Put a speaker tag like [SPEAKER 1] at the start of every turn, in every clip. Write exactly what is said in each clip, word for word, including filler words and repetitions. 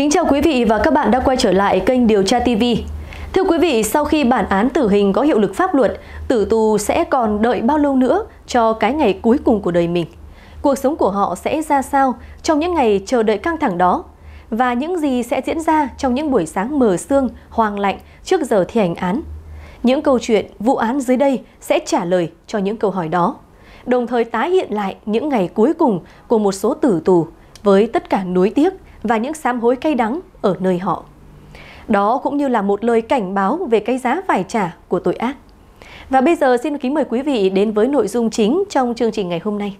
[SPEAKER 1] Kính chào quý vị và các bạn đã quay trở lại kênh Điều tra ti vi. Thưa quý vị, sau khi bản án tử hình có hiệu lực pháp luật, tử tù sẽ còn đợi bao lâu nữa cho cái ngày cuối cùng của đời mình? Cuộc sống của họ sẽ ra sao trong những ngày chờ đợi căng thẳng đó? Và những gì sẽ diễn ra trong những buổi sáng mờ sương, hoang lạnh trước giờ thi hành án? Những câu chuyện, vụ án dưới đây sẽ trả lời cho những câu hỏi đó, đồng thời tái hiện lại những ngày cuối cùng của một số tử tù với tất cả nuối tiếc và những sám hối cay đắng ở nơi họ. Đó cũng như là một lời cảnh báo về cái giá phải trả của tội ác. Và bây giờ xin kính mời quý vị đến với nội dung chính trong chương trình ngày hôm nay.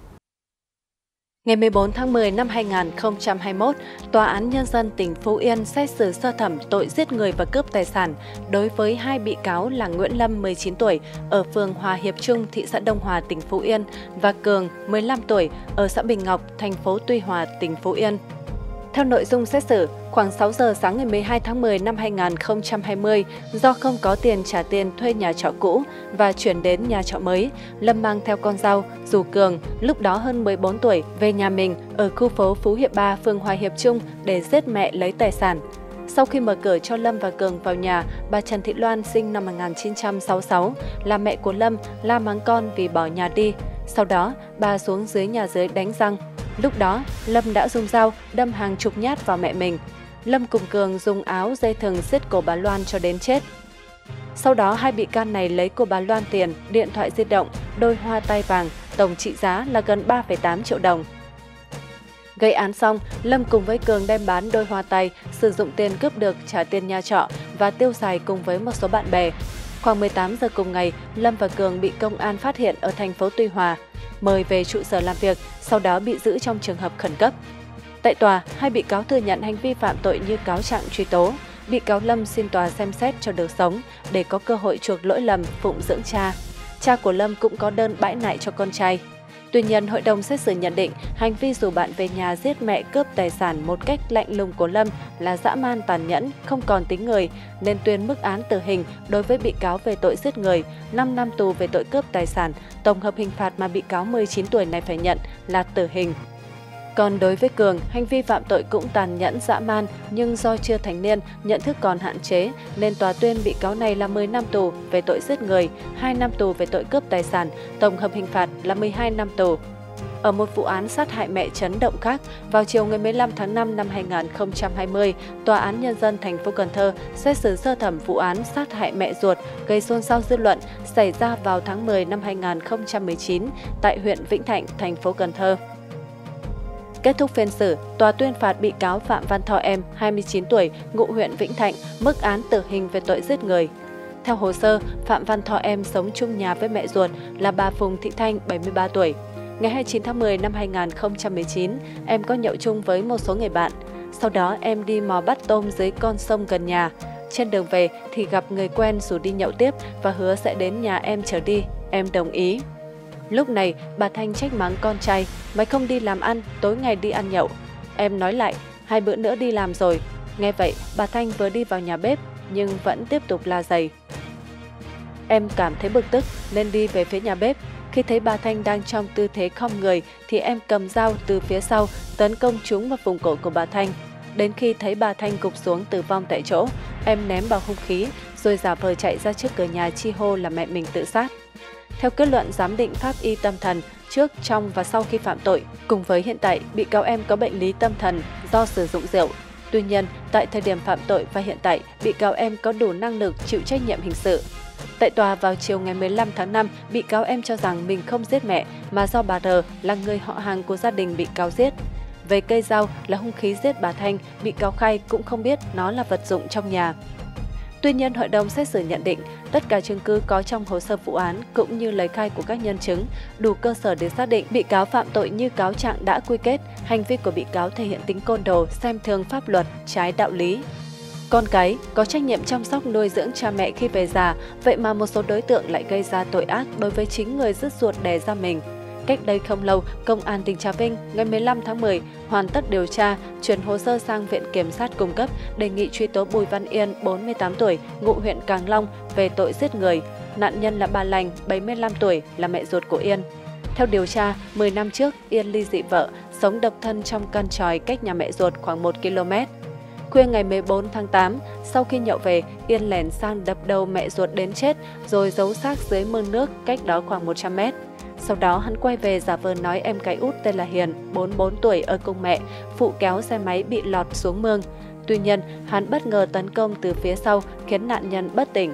[SPEAKER 2] Ngày mười bốn tháng mười năm hai nghìn không trăm hai mươi mốt, Tòa án Nhân dân tỉnh Phú Yên xét xử sơ thẩm tội giết người và cướp tài sản đối với hai bị cáo là Nguyễn Lâm mười chín tuổi ở phường Hòa Hiệp Trung, thị xã Đông Hòa, tỉnh Phú Yên và Cường mười lăm tuổi ở xã Bình Ngọc, thành phố Tuy Hòa, tỉnh Phú Yên. Theo nội dung xét xử, khoảng sáu giờ sáng ngày mười hai tháng mười năm hai nghìn không trăm hai mươi, do không có tiền trả tiền thuê nhà trọ cũ và chuyển đến nhà trọ mới, Lâm mang theo con dao rủ Cường, lúc đó hơn mười bốn tuổi, về nhà mình ở khu phố Phú Hiệp ba, phường Hòa Hiệp Trung để giết mẹ lấy tài sản. Sau khi mở cửa cho Lâm và Cường vào nhà, bà Trần Thị Loan sinh năm một nghìn chín trăm sáu mươi sáu, là mẹ của Lâm, la mắng con vì bỏ nhà đi. Sau đó, bà xuống dưới nhà dưới đánh răng. Lúc đó, Lâm đã dùng dao đâm hàng chục nhát vào mẹ mình. Lâm cùng Cường dùng áo dây thừng siết cổ bà Loan cho đến chết. Sau đó, hai bị can này lấy của bà Loan tiền, điện thoại di động, đôi hoa tai vàng, tổng trị giá là gần ba phẩy tám triệu đồng. Gây án xong, Lâm cùng với Cường đem bán đôi hoa tai, sử dụng tiền cướp được trả tiền nhà trọ và tiêu xài cùng với một số bạn bè. Khoảng mười tám giờ cùng ngày, Lâm và Cường bị công an phát hiện ở thành phố Tuy Hòa, mời về trụ sở làm việc, sau đó bị giữ trong trường hợp khẩn cấp. Tại tòa, hai bị cáo thừa nhận hành vi phạm tội như cáo trạng truy tố. Bị cáo Lâm xin tòa xem xét cho được sống để có cơ hội chuộc lỗi lầm, phụng dưỡng cha. Cha của Lâm cũng có đơn bãi nại cho con trai. Tuy nhiên, hội đồng xét xử nhận định hành vi rủ bạn về nhà giết mẹ cướp tài sản một cách lạnh lùng của Lâm là dã man tàn nhẫn, không còn tính người, nên tuyên mức án tử hình đối với bị cáo về tội giết người, năm năm tù về tội cướp tài sản. Tổng hợp hình phạt mà bị cáo mười chín tuổi này phải nhận là tử hình. Còn đối với Cường, hành vi phạm tội cũng tàn nhẫn dã man, nhưng do chưa thành niên, nhận thức còn hạn chế, nên tòa tuyên bị cáo này là mười năm tù về tội giết người, hai năm tù về tội cướp tài sản, tổng hợp hình phạt là mười hai năm tù. Ở một vụ án sát hại mẹ chấn động khác, vào chiều ngày mười lăm tháng năm năm hai nghìn không trăm hai mươi, Tòa án Nhân dân thành phố Cần Thơ xét xử sơ thẩm vụ án sát hại mẹ ruột gây xôn xao dư luận xảy ra vào tháng mười năm hai nghìn không trăm mười chín tại huyện Vĩnh Thạnh, thành phố Cần Thơ. Kết thúc phiên xử, tòa tuyên phạt bị cáo Phạm Văn Thọ Em, hai mươi chín tuổi, ngụ huyện Vĩnh Thạnh, mức án tử hình về tội giết người. Theo hồ sơ, Phạm Văn Thọ Em sống chung nhà với mẹ ruột là bà Phùng Thị Thanh, bảy mươi ba tuổi. Ngày hai mươi chín tháng mười năm hai nghìn không trăm mười chín, em có nhậu chung với một số người bạn. Sau đó, em đi mò bắt tôm dưới con sông gần nhà. Trên đường về thì gặp người quen rủ đi nhậu tiếp và hứa sẽ đến nhà em chở đi. Em đồng ý. Lúc này, bà Thanh trách mắng con trai, mày không đi làm ăn, tối ngày đi ăn nhậu. Em nói lại, hai bữa nữa đi làm rồi. Nghe vậy, bà Thanh vừa đi vào nhà bếp, nhưng vẫn tiếp tục la giày. Em cảm thấy bực tức, nên đi về phía nhà bếp. Khi thấy bà Thanh đang trong tư thế khom người, thì em cầm dao từ phía sau, tấn công trúng vào vùng cổ của bà Thanh. Đến khi thấy bà Thanh gục xuống tử vong tại chỗ, em ném vào hung khí, rồi giả vờ chạy ra trước cửa nhà chi hô là mẹ mình tự sát. Theo kết luận giám định pháp y tâm thần, trước, trong và sau khi phạm tội, cùng với hiện tại, bị cáo em có bệnh lý tâm thần do sử dụng rượu. Tuy nhiên, tại thời điểm phạm tội và hiện tại, bị cáo em có đủ năng lực chịu trách nhiệm hình sự. Tại tòa vào chiều ngày mười lăm tháng năm, bị cáo em cho rằng mình không giết mẹ, mà do bà R là người họ hàng của gia đình bị cáo giết. Về cây dao là hung khí giết bà Thanh, bị cáo khai cũng không biết nó là vật dụng trong nhà. Tuy nhiên, hội đồng xét xử nhận định tất cả chứng cứ có trong hồ sơ vụ án cũng như lời khai của các nhân chứng đủ cơ sở để xác định bị cáo phạm tội như cáo trạng đã quy kết. Hành vi của bị cáo thể hiện tính côn đồ, xem thường pháp luật, trái đạo lý. Con cái có trách nhiệm chăm sóc nuôi dưỡng cha mẹ khi về già, vậy mà một số đối tượng lại gây ra tội ác đối với chính người rứt ruột đẻ ra mình. Cách đây không lâu, Công an tỉnh Trà Vinh ngày mười lăm tháng mười hoàn tất điều tra, chuyển hồ sơ sang Viện Kiểm sát cung cấp đề nghị truy tố Bùi Văn Yên, bốn mươi tám tuổi, ngụ huyện Càng Long về tội giết người. Nạn nhân là bà Lành, bảy mươi lăm tuổi, là mẹ ruột của Yên. Theo điều tra, mười năm trước, Yên ly dị vợ, sống độc thân trong căn chòi cách nhà mẹ ruột khoảng một ki lô mét. Khuya ngày mười bốn tháng tám, sau khi nhậu về, Yên lẻn sang đập đầu mẹ ruột đến chết rồi giấu xác dưới mương nước cách đó khoảng một trăm mét. Sau đó hắn quay về giả vờ nói em gái út tên là Hiền, bốn mươi bốn tuổi ở cùng mẹ, phụ kéo xe máy bị lọt xuống mương. Tuy nhiên, hắn bất ngờ tấn công từ phía sau khiến nạn nhân bất tỉnh.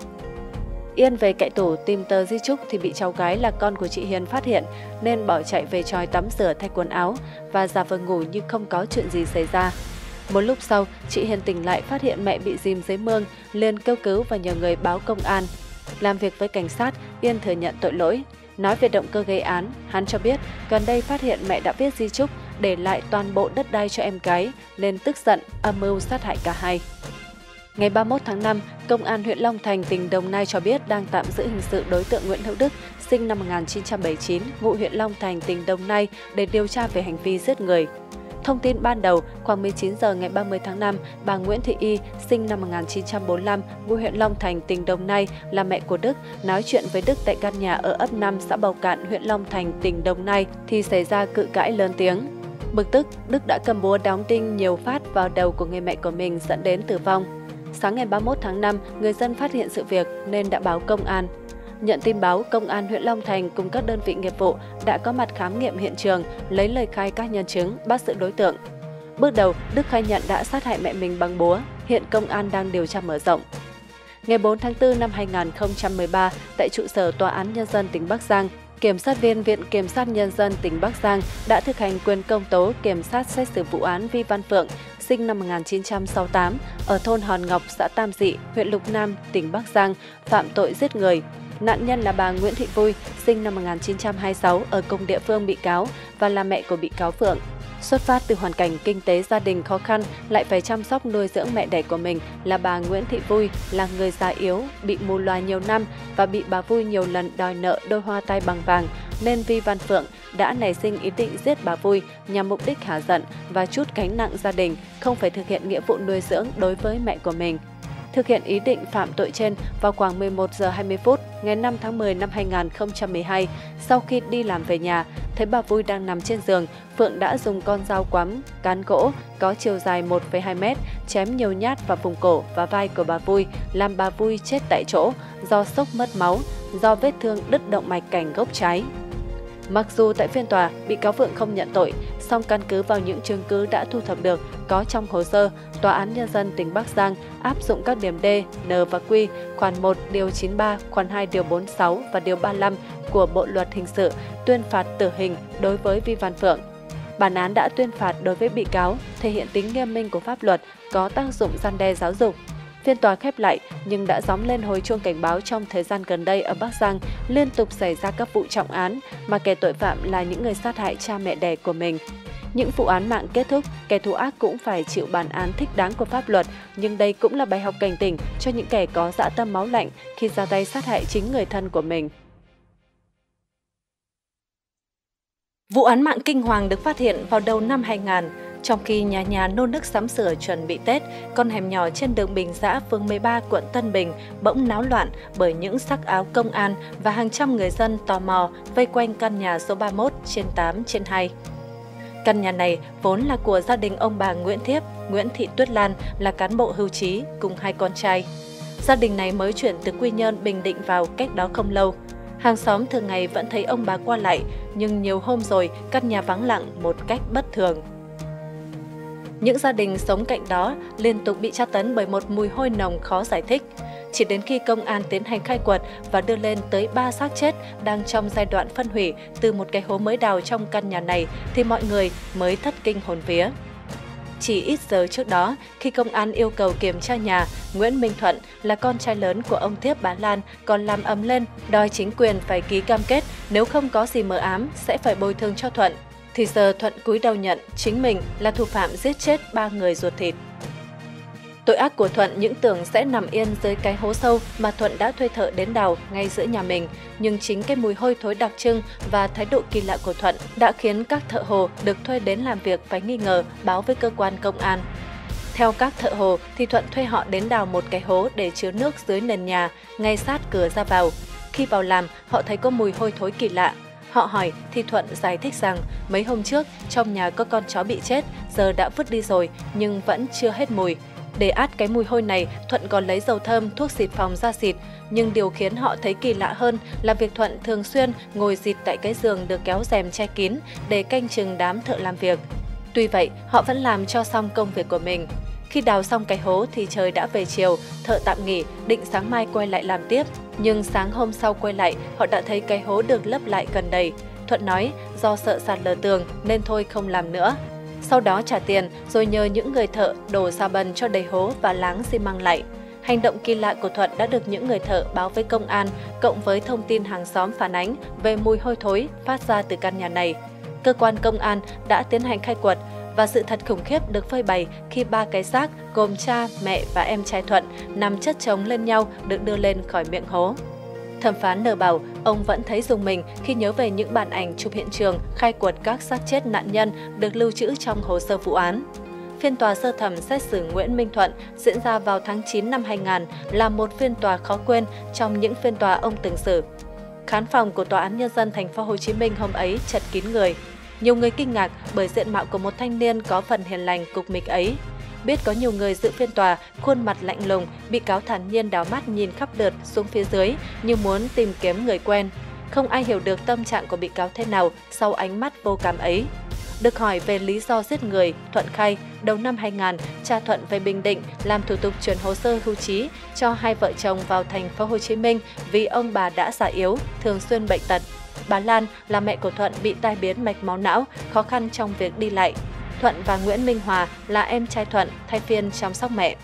[SPEAKER 2] Yên về cậy tủ tìm tờ di chúc thì bị cháu gái là con của chị Hiền phát hiện nên bỏ chạy về chòi tắm rửa thay quần áo và giả vờ ngủ như không có chuyện gì xảy ra. Một lúc sau, chị Hiền tỉnh lại phát hiện mẹ bị dìm dưới mương, liền kêu cứu và nhờ người báo công an. Làm việc với cảnh sát, Yên thừa nhận tội lỗi. Nói về động cơ gây án, hắn cho biết gần đây phát hiện mẹ đã viết di chúc để lại toàn bộ đất đai cho em gái nên tức giận âm mưu sát hại cả hai. Ngày ba mươi mốt tháng năm, Công an huyện Long Thành, tỉnh Đồng Nai cho biết đang tạm giữ hình sự đối tượng Nguyễn Hữu Đức, sinh năm một nghìn chín trăm bảy mươi chín, ngụ huyện Long Thành, tỉnh Đồng Nai để điều tra về hành vi giết người. Thông tin ban đầu, khoảng mười chín giờ ngày ba mươi tháng năm, bà Nguyễn Thị Y, sinh năm một nghìn chín trăm bốn mươi lăm, ngụ huyện Long Thành, tỉnh Đồng Nai, là mẹ của Đức, nói chuyện với Đức tại căn nhà ở ấp năm, xã Bầu Cạn, huyện Long Thành, tỉnh Đồng Nai thì xảy ra cự cãi lớn tiếng. Bực tức, Đức đã cầm búa đóng đinh nhiều phát vào đầu của người mẹ của mình dẫn đến tử vong. Sáng ngày ba mươi mốt tháng năm, người dân phát hiện sự việc nên đã báo công an. Nhận tin báo, Công an huyện Long Thành cùng các đơn vị nghiệp vụ đã có mặt khám nghiệm hiện trường, lấy lời khai các nhân chứng, bắt giữ đối tượng. Bước đầu, Đức khai nhận đã sát hại mẹ mình bằng búa, hiện công an đang điều tra mở rộng. Ngày bốn tháng tư năm hai nghìn không trăm mười ba, tại trụ sở Tòa án Nhân dân tỉnh Bắc Giang, Kiểm sát viên Viện Kiểm sát Nhân dân tỉnh Bắc Giang đã thực hành quyền công tố kiểm sát xét xử vụ án Vi Văn Phượng, sinh năm một nghìn chín trăm sáu mươi tám, ở thôn Hòn Ngọc, xã Tam Dị, huyện Lục Nam, tỉnh Bắc Giang, phạm tội giết người. Nạn nhân là bà Nguyễn Thị Vui, sinh năm một nghìn chín trăm hai mươi sáu, ở cùng địa phương bị cáo và là mẹ của bị cáo Phượng. Xuất phát từ hoàn cảnh kinh tế gia đình khó khăn, lại phải chăm sóc nuôi dưỡng mẹ đẻ của mình là bà Nguyễn Thị Vui, là người già yếu, bị mù loà nhiều năm và bị bà Vui nhiều lần đòi nợ đôi hoa tai bằng vàng, nên Vi Văn Phượng đã nảy sinh ý định giết bà Vui nhằm mục đích hả giận và trút gánh nặng gia đình, không phải thực hiện nghĩa vụ nuôi dưỡng đối với mẹ của mình. Thực hiện ý định phạm tội trên, vào khoảng mười một giờ hai mươi phút ngày năm tháng mười năm hai nghìn không trăm mười hai, sau khi đi làm về nhà, thấy bà Vui đang nằm trên giường, Phượng đã dùng con dao quắm, cán gỗ có chiều dài một phẩy hai mét chém nhiều nhát vào vùng cổ và vai của bà Vui, làm bà Vui chết tại chỗ do sốc mất máu, do vết thương đứt động mạch cảnh gốc trái. Mặc dù tại phiên tòa, bị cáo Phượng không nhận tội, song căn cứ vào những chứng cứ đã thu thập được có trong hồ sơ, Tòa án Nhân dân tỉnh Bắc Giang áp dụng các điểm D, N và Q, khoản một điều chín mươi ba, khoản hai điều bốn mươi sáu và điều ba mươi lăm của Bộ luật hình sự, tuyên phạt tử hình đối với Vi Văn Phượng. Bản án đã tuyên phạt đối với bị cáo, thể hiện tính nghiêm minh của pháp luật, có tác dụng răn đe giáo dục. Phiên tòa khép lại nhưng đã gióng lên hồi chuông cảnh báo trong thời gian gần đây ở Bắc Giang liên tục xảy ra các vụ trọng án mà kẻ tội phạm là những người sát hại cha mẹ đẻ của mình. Những vụ án mạng kết thúc, kẻ thù ác cũng phải chịu bản án thích đáng của pháp luật, nhưng đây cũng là bài học cảnh tỉnh cho những kẻ có dã tâm máu lạnh khi ra tay sát hại chính người thân của mình. Vụ án mạng kinh hoàng được phát hiện vào đầu năm hai nghìn. Trong khi nhà nhà nô nức sắm sửa chuẩn bị Tết, con hẻm nhỏ trên đường Bình Giã, phường mười ba, quận Tân Bình bỗng náo loạn bởi những sắc áo công an và hàng trăm người dân tò mò vây quanh căn nhà số ba mươi mốt trên tám trên hai. Căn nhà này vốn là của gia đình ông bà Nguyễn Thiếp, Nguyễn Thị Tuyết Lan là cán bộ hưu trí cùng hai con trai. Gia đình này mới chuyển từ Quy Nhơn, Bình Định vào cách đó không lâu. Hàng xóm thường ngày vẫn thấy ông bà qua lại, nhưng nhiều hôm rồi căn nhà vắng lặng một cách bất thường. Những gia đình sống cạnh đó liên tục bị tra tấn bởi một mùi hôi nồng khó giải thích. Chỉ đến khi công an tiến hành khai quật và đưa lên tới ba xác chết đang trong giai đoạn phân hủy từ một cái hố mới đào trong căn nhà này thì mọi người mới thất kinh hồn vía. Chỉ ít giờ trước đó, khi công an yêu cầu kiểm tra nhà, Nguyễn Minh Thuận là con trai lớn của ông Thiếp bà Lan còn làm ầm lên đòi chính quyền phải ký cam kết nếu không có gì mờ ám sẽ phải bồi thường cho Thuận. Thì giờ Thuận cúi đầu nhận chính mình là thủ phạm giết chết ba người ruột thịt. Tội ác của Thuận những tưởng sẽ nằm yên dưới cái hố sâu mà Thuận đã thuê thợ đến đào ngay giữa nhà mình. Nhưng chính cái mùi hôi thối đặc trưng và thái độ kỳ lạ của Thuận đã khiến các thợ hồ được thuê đến làm việc phải nghi ngờ, báo với cơ quan công an. Theo các thợ hồ thì Thuận thuê họ đến đào một cái hố để chứa nước dưới nền nhà, ngay sát cửa ra vào. Khi vào làm, họ thấy có mùi hôi thối kỳ lạ. Họ hỏi thì Thuận giải thích rằng mấy hôm trước trong nhà có con chó bị chết, giờ đã vứt đi rồi nhưng vẫn chưa hết mùi. Để át cái mùi hôi này, Thuận còn lấy dầu thơm, thuốc xịt phòng ra xịt. Nhưng điều khiến họ thấy kỳ lạ hơn là việc Thuận thường xuyên ngồi xịt tại cái giường được kéo rèm che kín để canh chừng đám thợ làm việc. Tuy vậy, họ vẫn làm cho xong công việc của mình. Khi đào xong cái hố thì trời đã về chiều, thợ tạm nghỉ, định sáng mai quay lại làm tiếp. Nhưng sáng hôm sau quay lại, họ đã thấy cái hố được lấp lại gần đầy. Thuận nói do sợ sạt lở tường nên thôi không làm nữa. Sau đó trả tiền rồi nhờ những người thợ đổ xà bần cho đầy hố và láng xi măng lại. Hành động kỳ lạ của Thuận đã được những người thợ báo với công an, cộng với thông tin hàng xóm phản ánh về mùi hôi thối phát ra từ căn nhà này. Cơ quan công an đã tiến hành khai quật và sự thật khủng khiếp được phơi bày khi ba cái xác gồm cha, mẹ và em trai Thuận nằm chất chồng lên nhau được đưa lên khỏi miệng hố. Thẩm phán N bảo ông vẫn thấy rùng mình khi nhớ về những bản ảnh chụp hiện trường khai quật các xác chết nạn nhân được lưu trữ trong hồ sơ vụ án. Phiên tòa sơ thẩm xét xử Nguyễn Minh Thuận diễn ra vào tháng chín năm hai nghìn là một phiên tòa khó quên trong những phiên tòa ông từng xử. Khán phòng của Tòa án Nhân dân Thành phố Hồ Chí Minh hôm ấy chật kín người. Nhiều người kinh ngạc bởi diện mạo của một thanh niên có phần hiền lành cục mịch ấy. Biết có nhiều người dự phiên tòa, khuôn mặt lạnh lùng, bị cáo thản nhiên đảo mắt nhìn khắp lượt xuống phía dưới như muốn tìm kiếm người quen. Không ai hiểu được tâm trạng của bị cáo thế nào sau ánh mắt vô cảm ấy. Được hỏi về lý do giết người, Thuận khai đầu năm hai nghìn, cha Thuận về Bình Định làm thủ tục chuyển hồ sơ hưu trí cho hai vợ chồng vào Thành phố Hồ Chí Minh vì ông bà đã già yếu, thường xuyên bệnh tật. Bà Lan là mẹ của Thuận bị tai biến mạch máu não, khó khăn trong việc đi lại. Thuận và Nguyễn Minh Hòa là em trai Thuận thay phiên chăm sóc mẹ.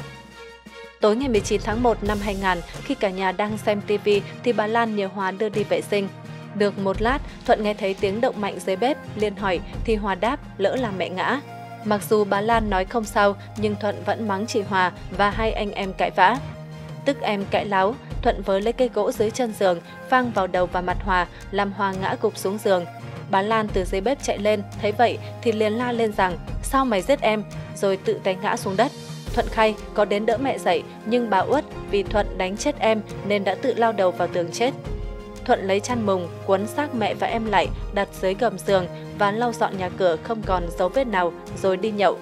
[SPEAKER 2] Tối ngày mười chín tháng một năm hai nghìn, khi cả nhà đang xem ti vi thì bà Lan nhờ Hòa đưa đi vệ sinh. Được một lát, Thuận nghe thấy tiếng động mạnh dưới bếp, liền hỏi thì Hòa đáp lỡ làm mẹ ngã. Mặc dù bà Lan nói không sao, nhưng Thuận vẫn mắng chị Hòa và hai anh em cãi vã. Tức em cãi láo, Thuận với lấy cây gỗ dưới chân giường, phang vào đầu và mặt Hòa, làm Hòa ngã gục xuống giường. Bà Lan từ dưới bếp chạy lên, thấy vậy thì liền la lên rằng sao mày giết em, rồi tự té ngã xuống đất. Thuận khai có đến đỡ mẹ dậy, nhưng bà uất vì Thuận đánh chết em nên đã tự lao đầu vào tường chết. Thuận lấy chăn mùng, quấn xác mẹ và em lại, đặt dưới gầm giường và lau dọn nhà cửa không còn dấu vết nào rồi đi nhậu.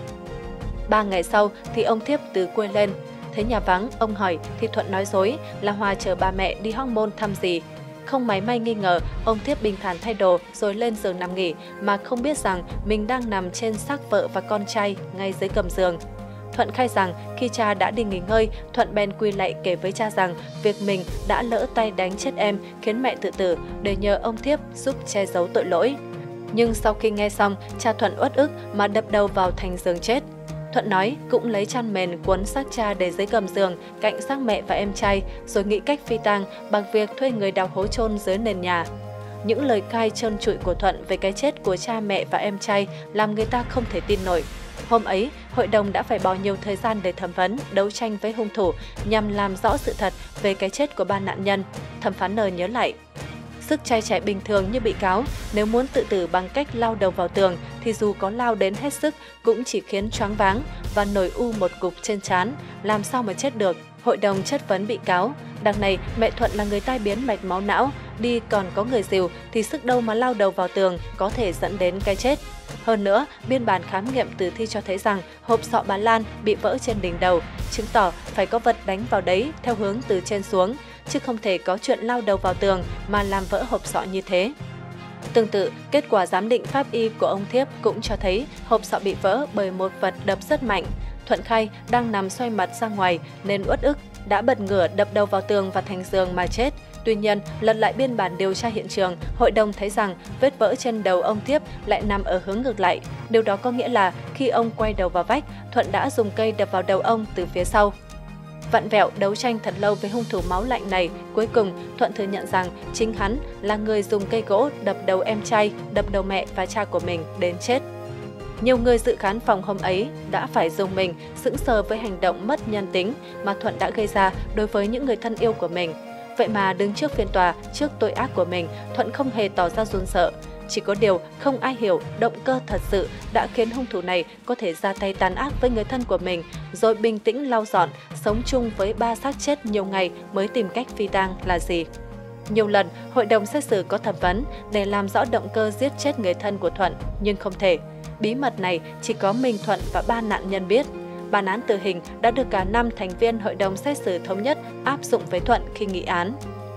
[SPEAKER 2] Ba ngày sau thì ông Thiếp từ quê lên. Thấy nhà vắng, ông hỏi thì Thuận nói dối là Hòa chở bà mẹ đi Hóc Môn thăm dì. Không mảy may nghi ngờ, ông Thiếp bình thản thay đồ rồi lên giường nằm nghỉ mà không biết rằng mình đang nằm trên xác vợ và con trai ngay dưới gầm giường. Thuận khai rằng khi cha đã đi nghỉ ngơi, Thuận bèn quỳ lạy kể với cha rằng việc mình đã lỡ tay đánh chết em khiến mẹ tự tử để nhờ ông Thiếp giúp che giấu tội lỗi. Nhưng sau khi nghe xong, cha Thuận uất ức mà đập đầu vào thành giường chết. Thuận nói cũng lấy chăn mền quấn xác cha để dưới gầm giường cạnh xác mẹ và em trai rồi nghĩ cách phi tang bằng việc thuê người đào hố chôn dưới nền nhà. Những lời khai trơn trụi của Thuận về cái chết của cha mẹ và em trai làm người ta không thể tin nổi. Hôm ấy, hội đồng đã phải bỏ nhiều thời gian để thẩm vấn, đấu tranh với hung thủ nhằm làm rõ sự thật về cái chết của ba nạn nhân. Thẩm phán N nhớ lại, sức trai trẻ bình thường như bị cáo, nếu muốn tự tử bằng cách lao đầu vào tường thì dù có lao đến hết sức cũng chỉ khiến choáng váng và nổi u một cục trên trán, làm sao mà chết được. Hội đồng chất vấn bị cáo, đằng này mẹ Thuận là người tai biến mạch máu não, đi còn có người dìu thì sức đâu mà lao đầu vào tường có thể dẫn đến cái chết. Hơn nữa, biên bản khám nghiệm tử thi cho thấy rằng hộp sọ bà Lan bị vỡ trên đỉnh đầu, chứng tỏ phải có vật đánh vào đấy theo hướng từ trên xuống, chứ không thể có chuyện lao đầu vào tường mà làm vỡ hộp sọ như thế. Tương tự, kết quả giám định pháp y của ông Thiếp cũng cho thấy hộp sọ bị vỡ bởi một vật đập rất mạnh. Thuận khai đang nằm xoay mặt ra ngoài nên uất ức, đã bật ngửa đập đầu vào tường và thành giường mà chết. Tuy nhiên, lật lại biên bản điều tra hiện trường, hội đồng thấy rằng vết vỡ trên đầu ông Thiếp lại nằm ở hướng ngược lại. Điều đó có nghĩa là khi ông quay đầu vào vách, Thuận đã dùng cây đập vào đầu ông từ phía sau. Vặn vẹo đấu tranh thật lâu với hung thủ máu lạnh này, cuối cùng Thuận thừa nhận rằng chính hắn là người dùng cây gỗ đập đầu em trai, đập đầu mẹ và cha của mình đến chết. Nhiều người dự khán phòng hôm ấy đã phải rùng mình, sững sờ với hành động mất nhân tính mà Thuận đã gây ra đối với những người thân yêu của mình. Vậy mà đứng trước phiên tòa, trước tội ác của mình, Thuận không hề tỏ ra run sợ. Chỉ có điều không ai hiểu động cơ thật sự đã khiến hung thủ này có thể ra tay tàn ác với người thân của mình, rồi bình tĩnh lau dọn, sống chung với ba xác chết nhiều ngày mới tìm cách phi tang là gì. Nhiều lần, hội đồng xét xử có thẩm vấn để làm rõ động cơ giết chết người thân của Thuận, nhưng không thể. Bí mật này chỉ có mình Thuận và ba nạn nhân biết. Bản án tử hình đã được cả năm thành viên hội đồng xét xử thống nhất áp dụng với Thuận khi nghị án.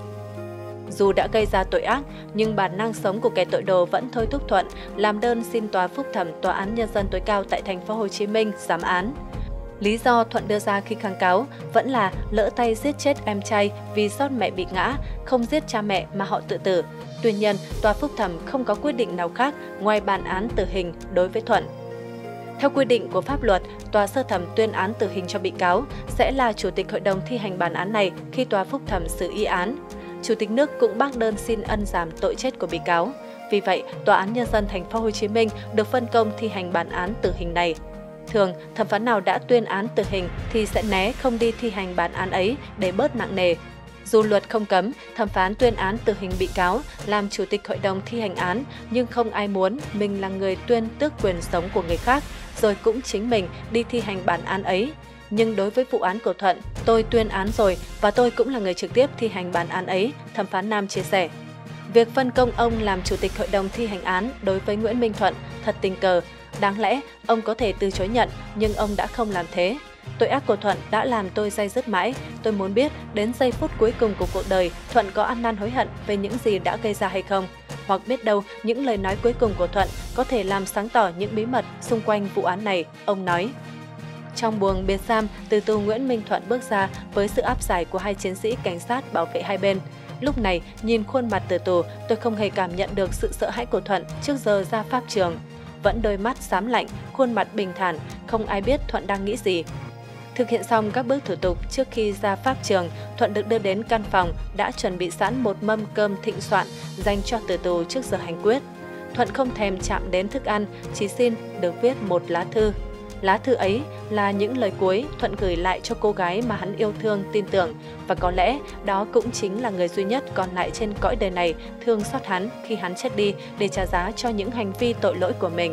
[SPEAKER 2] Dù đã gây ra tội ác, nhưng bản năng sống của kẻ tội đồ vẫn thôi thúc Thuận làm đơn xin tòa phúc thẩm Tòa án Nhân dân tối cao tại thành phố Hồ Chí Minh giám án. Lý do Thuận đưa ra khi kháng cáo vẫn là lỡ tay giết chết em trai vì sót mẹ bị ngã, không giết cha mẹ mà họ tự tử. Tuy nhiên, tòa phúc thẩm không có quyết định nào khác ngoài bản án tử hình đối với Thuận. Theo quy định của pháp luật, tòa sơ thẩm tuyên án tử hình cho bị cáo sẽ là chủ tịch hội đồng thi hành bản án này khi tòa phúc thẩm xử y án. Chủ tịch nước cũng bác đơn xin ân giảm tội chết của bị cáo. Vì vậy, Tòa án Nhân dân thành phố Hồ Chí Minh được phân công thi hành bản án tử hình này. Thường, thẩm phán nào đã tuyên án tử hình thì sẽ né không đi thi hành bản án ấy để bớt nặng nề. Dù luật không cấm, thẩm phán tuyên án tử hình bị cáo làm chủ tịch hội đồng thi hành án, nhưng không ai muốn mình là người tuyên tước quyền sống của người khác, rồi cũng chính mình đi thi hành bản án ấy. Nhưng đối với vụ án của Thuận, tôi tuyên án rồi và tôi cũng là người trực tiếp thi hành bản án ấy, thẩm phán Nam chia sẻ. Việc phân công ông làm chủ tịch hội đồng thi hành án đối với Nguyễn Minh Thuận thật tình cờ. Đáng lẽ, ông có thể từ chối nhận, nhưng ông đã không làm thế. Tội ác của Thuận đã làm tôi day dứt mãi. Tôi muốn biết đến giây phút cuối cùng của cuộc đời, Thuận có ăn năn hối hận về những gì đã gây ra hay không? Hoặc biết đâu, những lời nói cuối cùng của Thuận có thể làm sáng tỏ những bí mật xung quanh vụ án này, ông nói. Trong buồng biệt giam, từ tù Nguyễn Minh Thuận bước ra với sự áp giải của hai chiến sĩ cảnh sát bảo vệ hai bên. Lúc này, nhìn khuôn mặt từ tù, tôi không hề cảm nhận được sự sợ hãi của Thuận trước giờ ra pháp trường. Vẫn đôi mắt xám lạnh, khuôn mặt bình thản, không ai biết Thuận đang nghĩ gì. Thực hiện xong các bước thủ tục trước khi ra pháp trường, Thuận được đưa đến căn phòng đã chuẩn bị sẵn một mâm cơm thịnh soạn dành cho tử tù trước giờ hành quyết. Thuận không thèm chạm đến thức ăn, chỉ xin được viết một lá thư. Lá thư ấy là những lời cuối Thuận gửi lại cho cô gái mà hắn yêu thương, tin tưởng, và có lẽ đó cũng chính là người duy nhất còn lại trên cõi đời này thương xót hắn khi hắn chết đi để trả giá cho những hành vi tội lỗi của mình.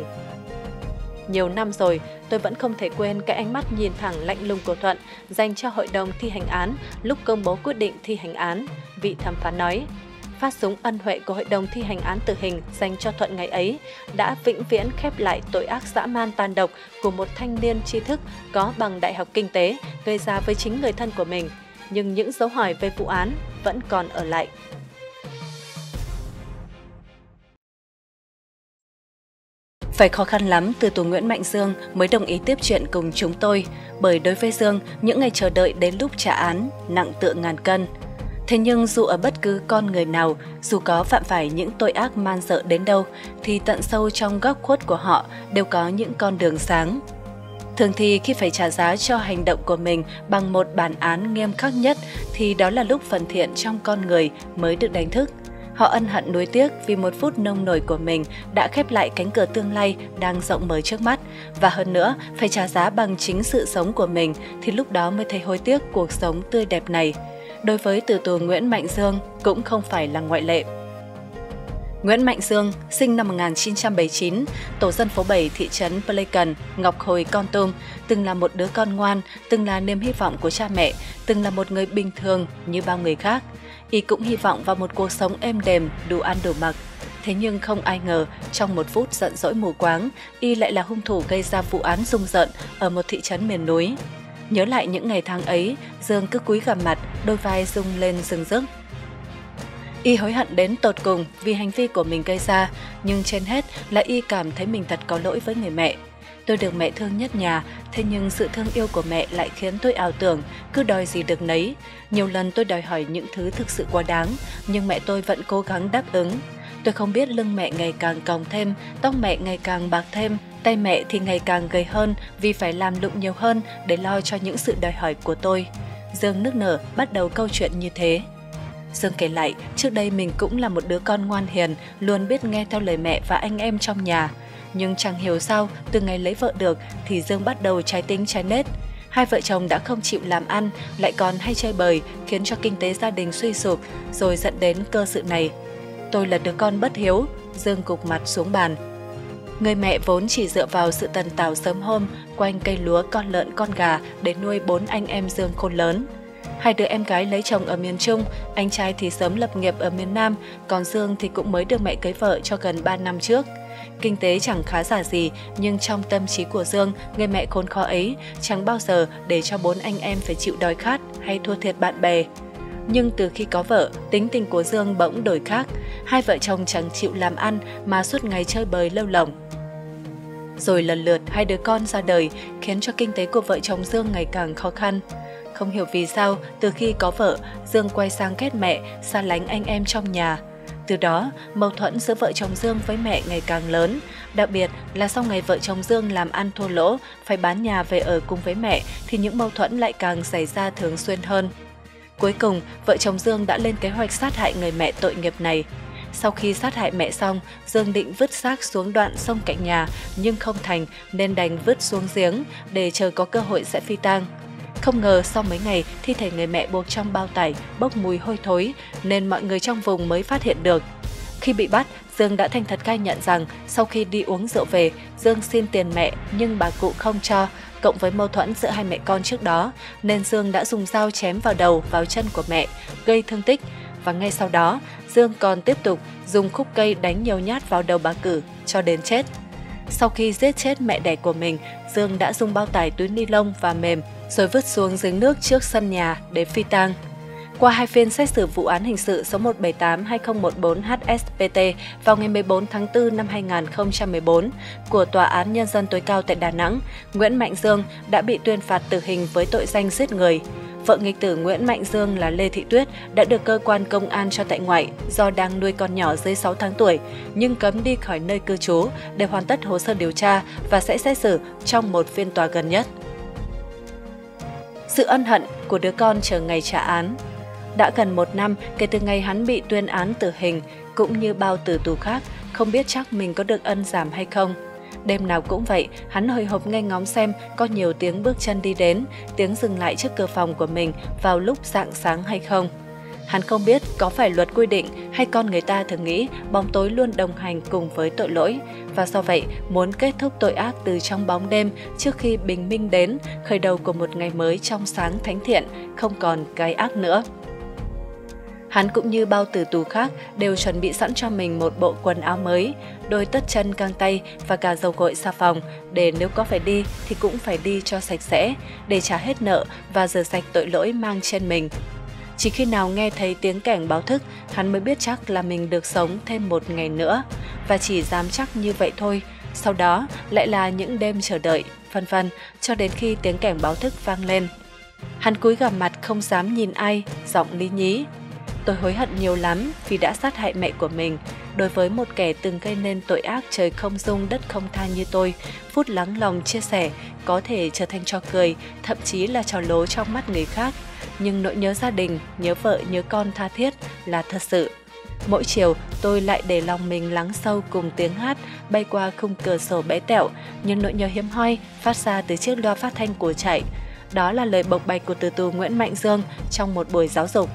[SPEAKER 2] Nhiều năm rồi, tôi vẫn không thể quên cái ánh mắt nhìn thẳng lạnh lùng của Thuận dành cho hội đồng thi hành án lúc công bố quyết định thi hành án. Vị thẩm phán nói, phát súng ân huệ của hội đồng thi hành án tử hình dành cho Thuận ngày ấy đã vĩnh viễn khép lại tội ác dã man tàn độc của một thanh niên tri thức có bằng đại học kinh tế gây ra với chính người thân của mình. Nhưng những dấu hỏi về vụ án vẫn còn ở lại. Phải khó khăn lắm từ tù Nguyễn Mạnh Dương mới đồng ý tiếp chuyện cùng chúng tôi, bởi đối với Dương, những ngày chờ đợi đến lúc trả án nặng tựa ngàn cân. Thế nhưng dù ở bất cứ con người nào, dù có phạm phải những tội ác man dợ đến đâu, thì tận sâu trong góc khuất của họ đều có những con đường sáng. Thường thì khi phải trả giá cho hành động của mình bằng một bản án nghiêm khắc nhất, thì đó là lúc phần thiện trong con người mới được đánh thức. Họ ân hận nuối tiếc vì một phút nông nổi của mình đã khép lại cánh cửa tương lai đang rộng mở trước mắt, và hơn nữa phải trả giá bằng chính sự sống của mình thì lúc đó mới thấy hối tiếc cuộc sống tươi đẹp này. Đối với tử tù Nguyễn Mạnh Dương cũng không phải là ngoại lệ. Nguyễn Mạnh Dương, sinh năm một nghìn chín trăm bảy mươi chín, tổ dân phố bảy, thị trấn Pleiken, Ngọc Hồi, Kon Tum, từng là một đứa con ngoan, từng là niềm hy vọng của cha mẹ, từng là một người bình thường như bao người khác. Y cũng hy vọng vào một cuộc sống êm đềm, đủ ăn đủ mặc. Thế nhưng không ai ngờ, trong một phút giận dỗi mù quáng, Y lại là hung thủ gây ra vụ án rùng rợn ở một thị trấn miền núi. Nhớ lại những ngày tháng ấy, Dương cứ cúi gằm mặt, đôi vai rung lên rừng rức. Y hối hận đến tột cùng vì hành vi của mình gây ra, nhưng trên hết là Y cảm thấy mình thật có lỗi với người mẹ. Tôi được mẹ thương nhất nhà, thế nhưng sự thương yêu của mẹ lại khiến tôi ảo tưởng, cứ đòi gì được nấy. Nhiều lần tôi đòi hỏi những thứ thực sự quá đáng, nhưng mẹ tôi vẫn cố gắng đáp ứng. Tôi không biết lưng mẹ ngày càng còng thêm, tóc mẹ ngày càng bạc thêm, tay mẹ thì ngày càng gầy hơn vì phải làm lụng nhiều hơn để lo cho những sự đòi hỏi của tôi. Dương nức nở bắt đầu câu chuyện như thế. Dương kể lại, trước đây mình cũng là một đứa con ngoan hiền, luôn biết nghe theo lời mẹ và anh em trong nhà. Nhưng chẳng hiểu sao, từ ngày lấy vợ được thì Dương bắt đầu trái tính trái nết. Hai vợ chồng đã không chịu làm ăn, lại còn hay chơi bời, khiến cho kinh tế gia đình suy sụp, rồi dẫn đến cơ sự này. Tôi là đứa con bất hiếu, Dương gục mặt xuống bàn. Người mẹ vốn chỉ dựa vào sự tần tảo sớm hôm, quanh cây lúa, con lợn, con gà để nuôi bốn anh em Dương khôn lớn. Hai đứa em gái lấy chồng ở miền Trung, anh trai thì sớm lập nghiệp ở miền Nam, còn Dương thì cũng mới được mẹ cưới vợ cho gần ba năm trước. Kinh tế chẳng khá giả gì, nhưng trong tâm trí của Dương, người mẹ khốn khó ấy chẳng bao giờ để cho bốn anh em phải chịu đói khát hay thua thiệt bạn bè. Nhưng từ khi có vợ, tính tình của Dương bỗng đổi khác. Hai vợ chồng chẳng chịu làm ăn mà suốt ngày chơi bời lêu lổng. Rồi lần lượt hai đứa con ra đời, khiến cho kinh tế của vợ chồng Dương ngày càng khó khăn. Không hiểu vì sao, từ khi có vợ, Dương quay sang ghét mẹ, xa lánh anh em trong nhà. Từ đó, mâu thuẫn giữa vợ chồng Dương với mẹ ngày càng lớn. Đặc biệt là sau ngày vợ chồng Dương làm ăn thua lỗ, phải bán nhà về ở cùng với mẹ, thì những mâu thuẫn lại càng xảy ra thường xuyên hơn. Cuối cùng, vợ chồng Dương đã lên kế hoạch sát hại người mẹ tội nghiệp này. Sau khi sát hại mẹ xong, Dương định vứt xác xuống đoạn sông cạnh nhà, nhưng không thành nên đành vứt xuống giếng để chờ có cơ hội sẽ phi tang. Không ngờ sau mấy ngày, thi thể người mẹ buộc trong bao tải, bốc mùi hôi thối, nên mọi người trong vùng mới phát hiện được. Khi bị bắt, Dương đã thành thật khai nhận rằng sau khi đi uống rượu về, Dương xin tiền mẹ nhưng bà cụ không cho, cộng với mâu thuẫn giữa hai mẹ con trước đó, nên Dương đã dùng dao chém vào đầu, vào chân của mẹ, gây thương tích. Và ngay sau đó, Dương còn tiếp tục dùng khúc cây đánh nhiều nhát vào đầu bà Cử cho đến chết. Sau khi giết chết mẹ đẻ của mình, Dương đã dùng bao tải túi ni lông và mềm rồi vứt xuống giếng nước trước sân nhà để phi tang. Qua hai phiên xét xử vụ án hình sự số một bảy tám hai không một bốn H S P T vào ngày mười bốn tháng tư năm hai nghìn không trăm mười bốn của Tòa án Nhân dân tối cao tại Đà Nẵng, Nguyễn Mạnh Dương đã bị tuyên phạt tử hình với tội danh giết người. Vợ nghịch tử Nguyễn Mạnh Dương là Lê Thị Tuyết đã được cơ quan công an cho tại ngoại do đang nuôi con nhỏ dưới sáu tháng tuổi, nhưng cấm đi khỏi nơi cư trú để hoàn tất hồ sơ điều tra và sẽ xét xử trong một phiên tòa gần nhất. Sự ân hận của đứa con chờ ngày trả án. Đã gần một năm kể từ ngày hắn bị tuyên án tử hình, cũng như bao tử tù khác, không biết chắc mình có được ân giảm hay không. Đêm nào cũng vậy, hắn hồi hộp nghe ngóng xem có nhiều tiếng bước chân đi đến, tiếng dừng lại trước cửa phòng của mình vào lúc rạng sáng hay không. Hắn không biết có phải luật quy định hay con người ta thường nghĩ bóng tối luôn đồng hành cùng với tội lỗi, và do vậy muốn kết thúc tội ác từ trong bóng đêm trước khi bình minh đến, khởi đầu của một ngày mới trong sáng thánh thiện, không còn cái ác nữa. Hắn cũng như bao tử tù khác đều chuẩn bị sẵn cho mình một bộ quần áo mới, đôi tất chân găng tay và cả dầu gội xà phòng, để nếu có phải đi thì cũng phải đi cho sạch sẽ, để trả hết nợ và rửa sạch tội lỗi mang trên mình. Chỉ khi nào nghe thấy tiếng kẻng báo thức, hắn mới biết chắc là mình được sống thêm một ngày nữa, và chỉ dám chắc như vậy thôi. Sau đó lại là những đêm chờ đợi, vân vân, cho đến khi tiếng kẻng báo thức vang lên. Hắn cúi gằm mặt không dám nhìn ai, giọng lý nhí: "Tôi hối hận nhiều lắm vì đã sát hại mẹ của mình. Đối với một kẻ từng gây nên tội ác trời không dung đất không tha như tôi, phút lắng lòng chia sẻ có thể trở thành trò cười, thậm chí là trò lố trong mắt người khác. Nhưng nỗi nhớ gia đình, nhớ vợ, nhớ con tha thiết là thật sự. Mỗi chiều tôi lại để lòng mình lắng sâu cùng tiếng hát bay qua khung cửa sổ bé tẹo, nhưng nỗi nhớ hiếm hoi phát ra từ chiếc loa phát thanh của chạy." Đó là lời bộc bạch của tử tù Nguyễn Mạnh Dương trong một buổi giáo dục.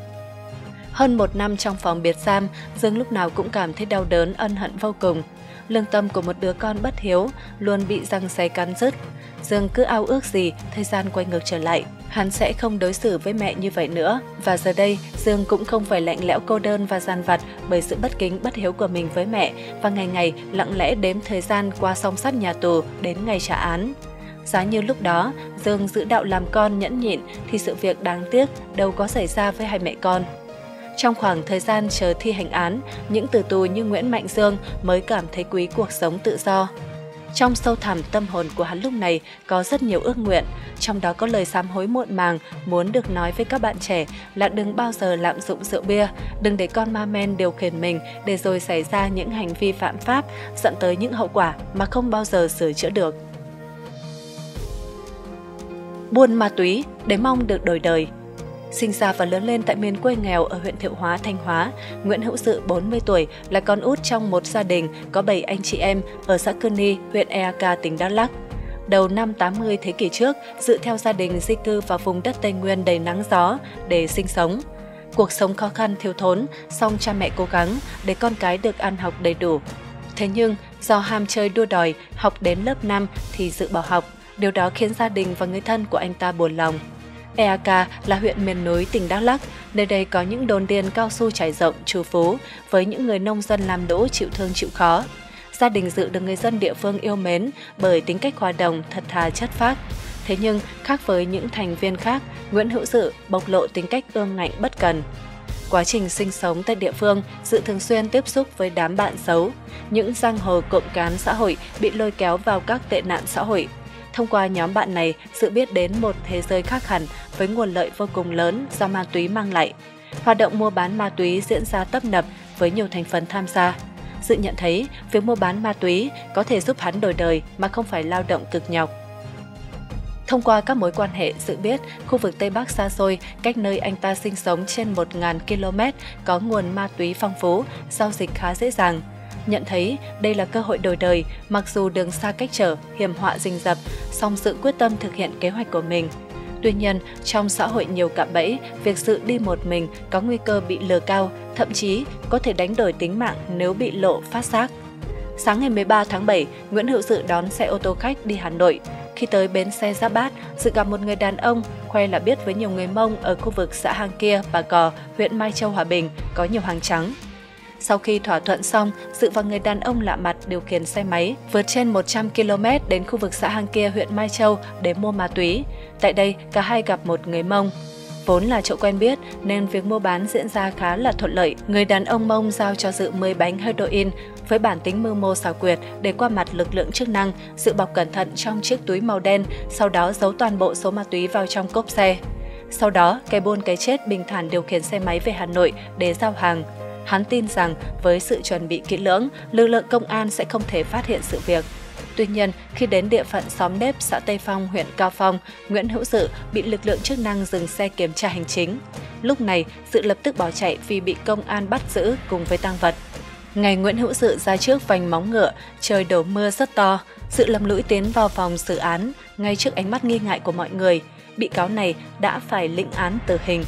[SPEAKER 2] Hơn một năm trong phòng biệt giam, Dương lúc nào cũng cảm thấy đau đớn, ân hận vô cùng. Lương tâm của một đứa con bất hiếu luôn bị giăng xé cắn rứt. Dương cứ ao ước gì thời gian quay ngược trở lại, hắn sẽ không đối xử với mẹ như vậy nữa. Và giờ đây, Dương cũng không phải lạnh lẽo cô đơn và dằn vặt bởi sự bất kính bất hiếu của mình với mẹ, và ngày ngày lặng lẽ đếm thời gian qua song sắt nhà tù đến ngày trả án. Giá như lúc đó, Dương giữ đạo làm con nhẫn nhịn thì sự việc đáng tiếc đâu có xảy ra với hai mẹ con. Trong khoảng thời gian chờ thi hành án, những tử tù như Nguyễn Mạnh Dương mới cảm thấy quý cuộc sống tự do. Trong sâu thẳm tâm hồn của hắn lúc này có rất nhiều ước nguyện, trong đó có lời sám hối muộn màng muốn được nói với các bạn trẻ là đừng bao giờ lạm dụng rượu bia, đừng để con ma men điều khiển mình để rồi xảy ra những hành vi phạm pháp, dẫn tới những hậu quả mà không bao giờ sửa chữa được. Buôn ma túy để mong được đổi đời. Sinh ra và lớn lên tại miền quê nghèo ở huyện Thiệu Hóa, Thanh Hóa, Nguyễn Hữu Sự, bốn mươi tuổi, là con út trong một gia đình có bảy anh chị em ở xã Cư Ni, huyện Eak, tỉnh Đắk Lắk. Đầu năm tám mươi thế kỷ trước, Dự theo gia đình di cư vào vùng đất Tây Nguyên đầy nắng gió để sinh sống. Cuộc sống khó khăn thiếu thốn, song cha mẹ cố gắng để con cái được ăn học đầy đủ. Thế nhưng, do ham chơi đua đòi, học đến lớp năm thì Dự bỏ học. Điều đó khiến gia đình và người thân của anh ta buồn lòng. Eak là huyện miền núi tỉnh Đắk Lắk, nơi đây có những đồn điền cao su trải rộng, trù phú với những người nông dân làm lũ chịu thương chịu khó. Gia đình Dự được người dân địa phương yêu mến bởi tính cách hòa đồng, thật thà chất phác. Thế nhưng, khác với những thành viên khác, Nguyễn Hữu Dự bộc lộ tính cách ương ngạnh bất cần. Quá trình sinh sống tại địa phương, Dự thường xuyên tiếp xúc với đám bạn xấu, những giang hồ cộng cán xã hội bị lôi kéo vào các tệ nạn xã hội. Thông qua nhóm bạn này, Dự biết đến một thế giới khác hẳn với nguồn lợi vô cùng lớn do ma túy mang lại. Hoạt động mua bán ma túy diễn ra tấp nập với nhiều thành phần tham gia. Dự nhận thấy việc mua bán ma túy có thể giúp hắn đổi đời mà không phải lao động cực nhọc. Thông qua các mối quan hệ, Dự biết khu vực Tây Bắc xa xôi, cách nơi anh ta sinh sống trên một nghìn ki lô mét, có nguồn ma túy phong phú, giao dịch khá dễ dàng. Nhận thấy đây là cơ hội đổi đời, mặc dù đường xa cách trở, hiểm họa rình rập, song Dự quyết tâm thực hiện kế hoạch của mình. Tuy nhiên, trong xã hội nhiều cạm bẫy, việc Dự đi một mình có nguy cơ bị lừa cao, thậm chí có thể đánh đổi tính mạng nếu bị lộ phát giác. Sáng ngày mười ba tháng bảy, Nguyễn Hữu Dự đón xe ô tô khách đi Hà Nội. Khi tới bến xe Giáp Bát, Dự gặp một người đàn ông khoe là biết với nhiều người Mông ở khu vực xã Hang Kia, Bà Cò, huyện Mai Châu, Hòa Bình có nhiều hàng trắng. Sau khi thỏa thuận xong, Dự và người đàn ông lạ mặt điều khiển xe máy vượt trên một trăm ki lô mét đến khu vực xã Hang Kia, huyện Mai Châu để mua ma túy. Tại đây, cả hai gặp một người Mông. Vốn là chỗ quen biết nên việc mua bán diễn ra khá là thuận lợi. Người đàn ông Mông giao cho Dự mười bánh heroin với bản tính mưu mô xảo quyệt để qua mặt lực lượng chức năng. Dự bọc cẩn thận trong chiếc túi màu đen, sau đó giấu toàn bộ số ma túy vào trong cốp xe. Sau đó, cái buôn cái chết bình thản điều khiển xe máy về Hà Nội để giao hàng. Hắn tin rằng với sự chuẩn bị kỹ lưỡng, lực lượng công an sẽ không thể phát hiện sự việc. Tuy nhiên, khi đến địa phận xóm Nếp, xã Tây Phong, huyện Cao Phong, Nguyễn Hữu Dự bị lực lượng chức năng dừng xe kiểm tra hành chính. Lúc này, Dự lập tức bỏ chạy vì bị công an bắt giữ cùng với tang vật. Ngày Nguyễn Hữu Dự ra trước vành móng ngựa, trời đổ mưa rất to. Dự lầm lũi tiến vào phòng xử án, ngay trước ánh mắt nghi ngại của mọi người. Bị cáo này đã phải lĩnh án tử hình.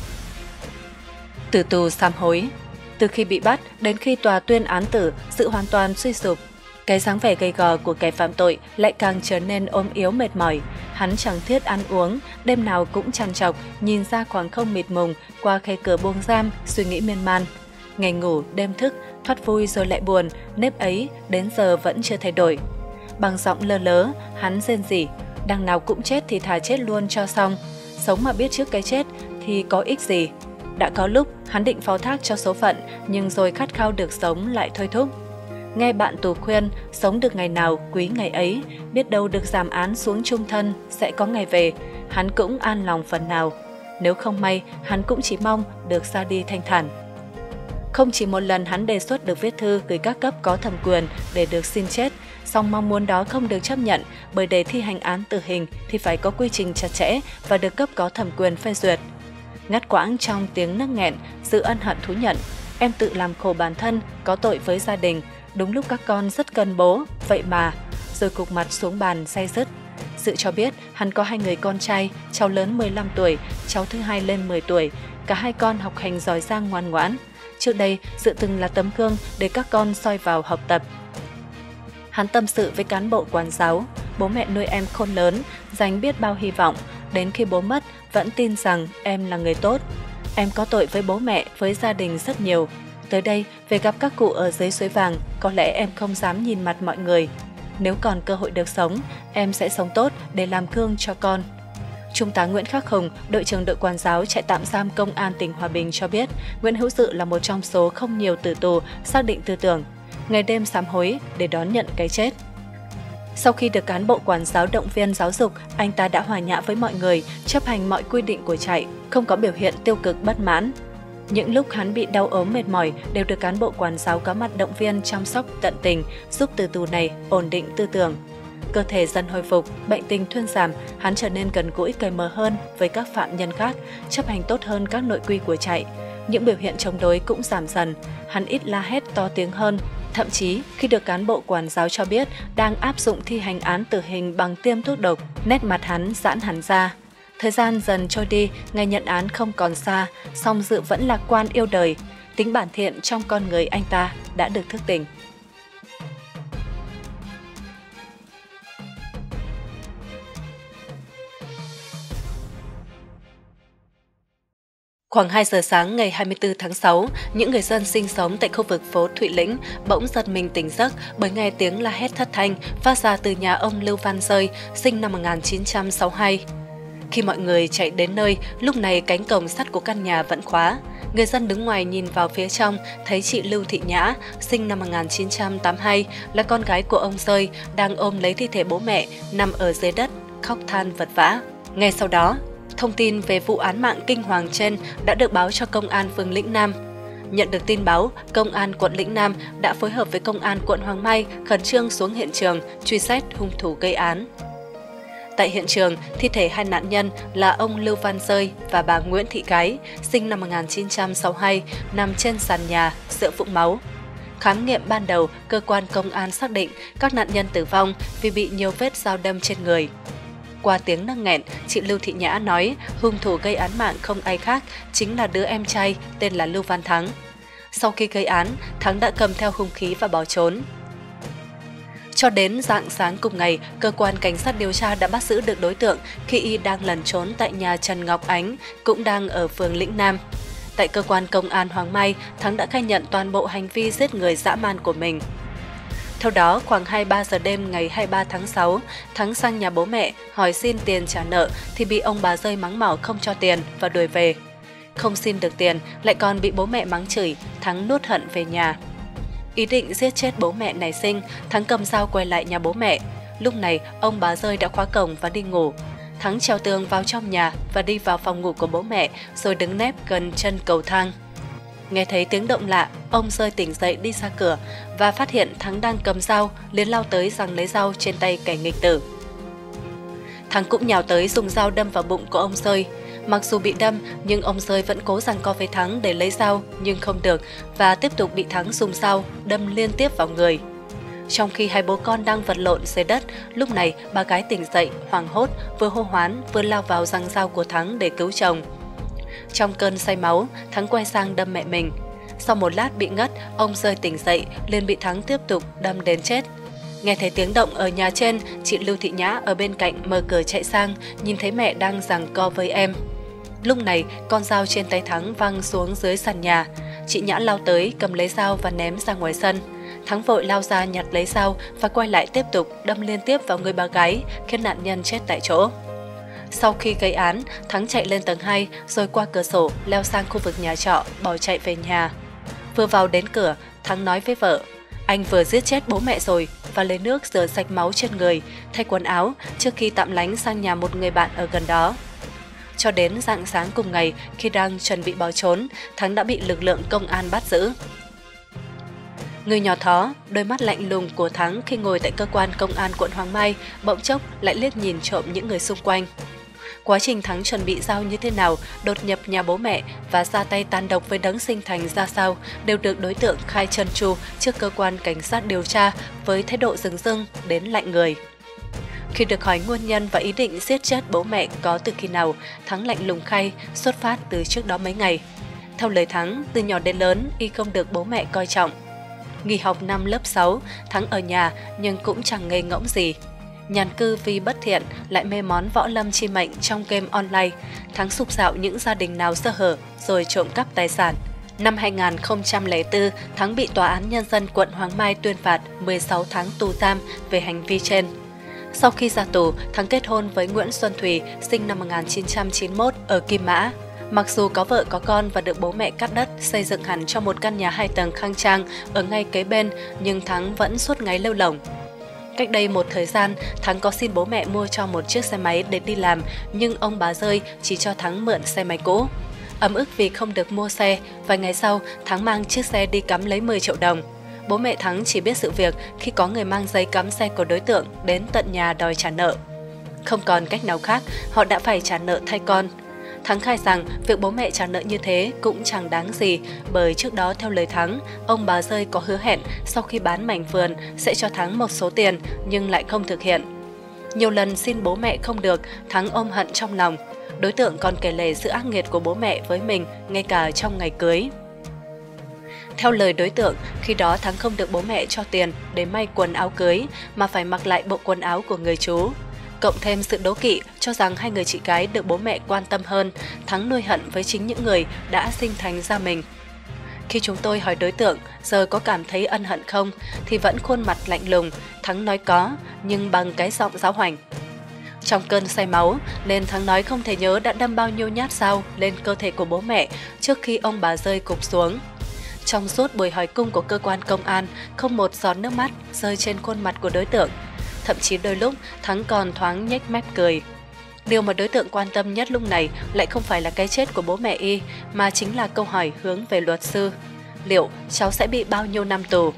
[SPEAKER 2] Tử tù sám hối. Từ khi bị bắt đến khi tòa tuyên án tử, Dự hoàn toàn suy sụp. Cái dáng vẻ gầy gò của kẻ phạm tội lại càng trở nên ốm yếu mệt mỏi. Hắn chẳng thiết ăn uống, đêm nào cũng trằn trọc, nhìn ra khoảng không mịt mùng qua khe cửa buồng giam, suy nghĩ miên man. Ngày ngủ, đêm thức, thoát vui rồi lại buồn, nếp ấy đến giờ vẫn chưa thay đổi. Bằng giọng lơ lớ, hắn rên rỉ, đằng nào cũng chết thì thà chết luôn cho xong. Sống mà biết trước cái chết thì có ích gì. Đã có lúc hắn định phó thác cho số phận, nhưng rồi khát khao được sống lại thôi thúc. Nghe bạn tù khuyên, sống được ngày nào quý ngày ấy, biết đâu được giảm án xuống chung thân, sẽ có ngày về, hắn cũng an lòng phần nào. Nếu không may, hắn cũng chỉ mong được ra đi thanh thản. Không chỉ một lần hắn đề xuất được viết thư gửi các cấp có thẩm quyền để được xin chết, song mong muốn đó không được chấp nhận bởi để thi hành án tử hình thì phải có quy trình chặt chẽ và được cấp có thẩm quyền phê duyệt. Ngắt quãng trong tiếng nấc nghẹn, Dự ân hận thú nhận, em tự làm khổ bản thân, có tội với gia đình. Đúng lúc các con rất cần bố, vậy mà, rồi cục mặt xuống bàn say dứt. Dự cho biết hắn có hai người con trai, cháu lớn mười lăm tuổi, cháu thứ hai lên mười tuổi, cả hai con học hành giỏi giang ngoan ngoãn. Trước đây, Dự từng là tấm gương để các con soi vào học tập. Hắn tâm sự với cán bộ quản giáo, bố mẹ nuôi em khôn lớn, dành biết bao hy vọng, đến khi bố mất vẫn tin rằng em là người tốt. Em có tội với bố mẹ, với gia đình rất nhiều. Tới đây, về gặp các cụ ở dưới suối vàng, có lẽ em không dám nhìn mặt mọi người. Nếu còn cơ hội được sống, em sẽ sống tốt để làm gương cho con. Trung tá Nguyễn Khắc Hùng, đội trưởng đội quản giáo trại tạm giam Công an tỉnh Hòa Bình cho biết, Nguyễn Hữu Dự là một trong số không nhiều tử tù xác định tư tưởng, ngày đêm sám hối để đón nhận cái chết. Sau khi được cán bộ quản giáo động viên giáo dục, anh ta đã hòa nhã với mọi người, chấp hành mọi quy định của trại, không có biểu hiện tiêu cực bất mãn. Những lúc hắn bị đau ốm mệt mỏi đều được cán bộ quản giáo có mặt động viên chăm sóc tận tình, giúp tử tù này ổn định tư tưởng. Cơ thể dần hồi phục, bệnh tình thuyên giảm, hắn trở nên gần gũi cởi mở hơn với các phạm nhân khác, chấp hành tốt hơn các nội quy của trại. Những biểu hiện chống đối cũng giảm dần, hắn ít la hét to tiếng hơn. Thậm chí, khi được cán bộ quản giáo cho biết đang áp dụng thi hành án tử hình bằng tiêm thuốc độc, nét mặt hắn giãn hẳn ra. Thời gian dần trôi đi, ngày nhận án không còn xa, song Dự vẫn lạc quan yêu đời. Tính bản thiện trong con người anh ta đã được thức tỉnh. Khoảng hai giờ sáng ngày hai mươi tư tháng sáu, những người dân sinh sống tại khu vực phố Thụy Lĩnh bỗng giật mình tỉnh giấc bởi nghe tiếng la hét thất thanh phát ra từ nhà ông Lưu Văn Rơi, sinh năm một nghìn chín trăm sáu mươi hai. Khi mọi người chạy đến nơi, lúc này cánh cổng sắt của căn nhà vẫn khóa. Người dân đứng ngoài nhìn vào phía trong, thấy chị Lưu Thị Nhã, sinh năm một nghìn chín trăm tám mươi hai, là con gái của ông Rơi, đang ôm lấy thi thể bố mẹ, nằm ở dưới đất, khóc than vật vã. Ngay sau đó, thông tin về vụ án mạng kinh hoàng trên đã được báo cho Công an phường Lĩnh Nam. Nhận được tin báo, Công an quận Lĩnh Nam đã phối hợp với Công an quận Hoàng Mai khẩn trương xuống hiện trường, truy xét hung thủ gây án. Tại hiện trường, thi thể hai nạn nhân là ông Lưu Văn Rơi và bà Nguyễn Thị Gái, sinh năm một nghìn chín trăm sáu mươi hai, nằm trên sàn nhà, giữa vũng máu. Khám nghiệm ban đầu, cơ quan công an xác định các nạn nhân tử vong vì bị nhiều vết dao đâm trên người. Qua tiếng nấc nghẹn, chị Lưu Thị Nhã nói hung thủ gây án mạng không ai khác, chính là đứa em trai tên là Lưu Văn Thắng. Sau khi gây án, Thắng đã cầm theo hung khí và bỏ trốn. Cho đến rạng sáng cùng ngày, cơ quan cảnh sát điều tra đã bắt giữ được đối tượng khi y đang lẩn trốn tại nhà Trần Ngọc Ánh, cũng đang ở phường Lĩnh Nam. Tại cơ quan công an Hoàng Mai, Thắng đã khai nhận toàn bộ hành vi giết người dã man của mình. Theo đó, khoảng hai mươi ba giờ đêm ngày hai mươi ba tháng sáu, Thắng sang nhà bố mẹ hỏi xin tiền trả nợ thì bị ông bà Rơi mắng mỏ không cho tiền và đuổi về. Không xin được tiền, lại còn bị bố mẹ mắng chửi, Thắng nuốt hận về nhà. Ý định giết chết bố mẹ nảy sinh, Thắng cầm dao quay lại nhà bố mẹ. Lúc này, ông bà Rơi đã khóa cổng và đi ngủ. Thắng trèo tường vào trong nhà và đi vào phòng ngủ của bố mẹ rồi đứng nép gần chân cầu thang. Nghe thấy tiếng động lạ, ông Rơi tỉnh dậy đi ra cửa và phát hiện Thắng đang cầm dao, liền lao tới giằng lấy dao trên tay kẻ nghịch tử. Thắng cũng nhào tới dùng dao đâm vào bụng của ông Rơi. Mặc dù bị đâm, nhưng ông Rơi vẫn cố giằng co với Thắng để lấy dao nhưng không được và tiếp tục bị Thắng dùng dao đâm liên tiếp vào người. Trong khi hai bố con đang vật lộn dưới đất, lúc này bà gái tỉnh dậy, hoảng hốt, vừa hô hoán vừa lao vào giằng dao của Thắng để cứu chồng. Trong cơn say máu, Thắng quay sang đâm mẹ mình. Sau một lát bị ngất, ông Rơi tỉnh dậy, liền bị Thắng tiếp tục đâm đến chết. Nghe thấy tiếng động ở nhà trên, chị Lưu Thị Nhã ở bên cạnh mở cửa chạy sang, nhìn thấy mẹ đang giằng co với em. Lúc này, con dao trên tay Thắng văng xuống dưới sàn nhà. Chị Nhã lao tới, cầm lấy dao và ném ra ngoài sân. Thắng vội lao ra nhặt lấy dao và quay lại tiếp tục đâm liên tiếp vào người bà gái, khiến nạn nhân chết tại chỗ. Sau khi gây án, Thắng chạy lên tầng hai rồi qua cửa sổ leo sang khu vực nhà trọ, bỏ chạy về nhà. Vừa vào đến cửa, Thắng nói với vợ, anh vừa giết chết bố mẹ rồi, và lấy nước rửa sạch máu trên người, thay quần áo trước khi tạm lánh sang nhà một người bạn ở gần đó. Cho đến rạng sáng cùng ngày, khi đang chuẩn bị bỏ trốn, Thắng đã bị lực lượng công an bắt giữ. Người nhỏ thó, đôi mắt lạnh lùng của Thắng khi ngồi tại cơ quan công an quận Hoàng Mai bỗng chốc lại liếc nhìn trộm những người xung quanh. Quá trình Thắng chuẩn bị dao như thế nào, đột nhập nhà bố mẹ và ra tay tàn độc với Đấng Sinh Thành ra sao đều được đối tượng khai trơn tru trước cơ quan cảnh sát điều tra với thái độ rừng rưng đến lạnh người. Khi được hỏi nguyên nhân và ý định giết chết bố mẹ có từ khi nào, Thắng lạnh lùng khai xuất phát từ trước đó mấy ngày. Theo lời Thắng, từ nhỏ đến lớn, y không được bố mẹ coi trọng. Nghỉ học năm lớp sáu, Thắng ở nhà nhưng cũng chẳng ngây ngỗng gì. Nhàn cư vì bất thiện, lại mê món võ lâm chi mệnh trong game online. Thắng sục sạo những gia đình nào sơ hở rồi trộm cắp tài sản. Năm hai nghìn không trăm lẻ bốn, Thắng bị Tòa án Nhân dân quận Hoàng Mai tuyên phạt mười sáu tháng tù giam về hành vi trên. Sau khi ra tù, Thắng kết hôn với Nguyễn Xuân Thùy, sinh năm một nghìn chín trăm chín mươi mốt ở Kim Mã. Mặc dù có vợ có con và được bố mẹ cắt đất xây dựng hẳn cho một căn nhà hai tầng khang trang ở ngay kế bên, nhưng Thắng vẫn suốt ngày lêu lổng. Cách đây một thời gian, Thắng có xin bố mẹ mua cho một chiếc xe máy để đi làm, nhưng ông bà Rơi chỉ cho Thắng mượn xe máy cũ. Ấm ức vì không được mua xe, vài ngày sau, Thắng mang chiếc xe đi cắm lấy mười triệu đồng. Bố mẹ Thắng chỉ biết sự việc khi có người mang giấy cắm xe của đối tượng đến tận nhà đòi trả nợ. Không còn cách nào khác, họ đã phải trả nợ thay con. Thắng khai rằng việc bố mẹ trả nợ như thế cũng chẳng đáng gì, bởi trước đó theo lời Thắng, ông bà Rơi có hứa hẹn sau khi bán mảnh vườn sẽ cho Thắng một số tiền nhưng lại không thực hiện. Nhiều lần xin bố mẹ không được, Thắng ôm hận trong lòng. Đối tượng còn kể lể sự ác nghiệt của bố mẹ với mình ngay cả trong ngày cưới. Theo lời đối tượng, khi đó Thắng không được bố mẹ cho tiền để may quần áo cưới mà phải mặc lại bộ quần áo của người chú. Cộng thêm sự đố kỵ cho rằng hai người chị gái được bố mẹ quan tâm hơn, Thắng nuôi hận với chính những người đã sinh thành ra mình. Khi chúng tôi hỏi đối tượng giờ có cảm thấy ân hận không thì vẫn khuôn mặt lạnh lùng, Thắng nói có nhưng bằng cái giọng giáo hoành. Trong cơn say máu nên Thắng nói không thể nhớ đã đâm bao nhiêu nhát dao lên cơ thể của bố mẹ trước khi ông bà rơi gục xuống. Trong suốt buổi hỏi cung của cơ quan công an, không một giọt nước mắt rơi trên khuôn mặt của đối tượng. Thậm chí đôi lúc Thắng còn thoáng nhếch mép cười. Điều mà đối tượng quan tâm nhất lúc này lại không phải là cái chết của bố mẹ y, mà chính là câu hỏi hướng về luật sư. Liệu cháu sẽ bị bao nhiêu năm tù?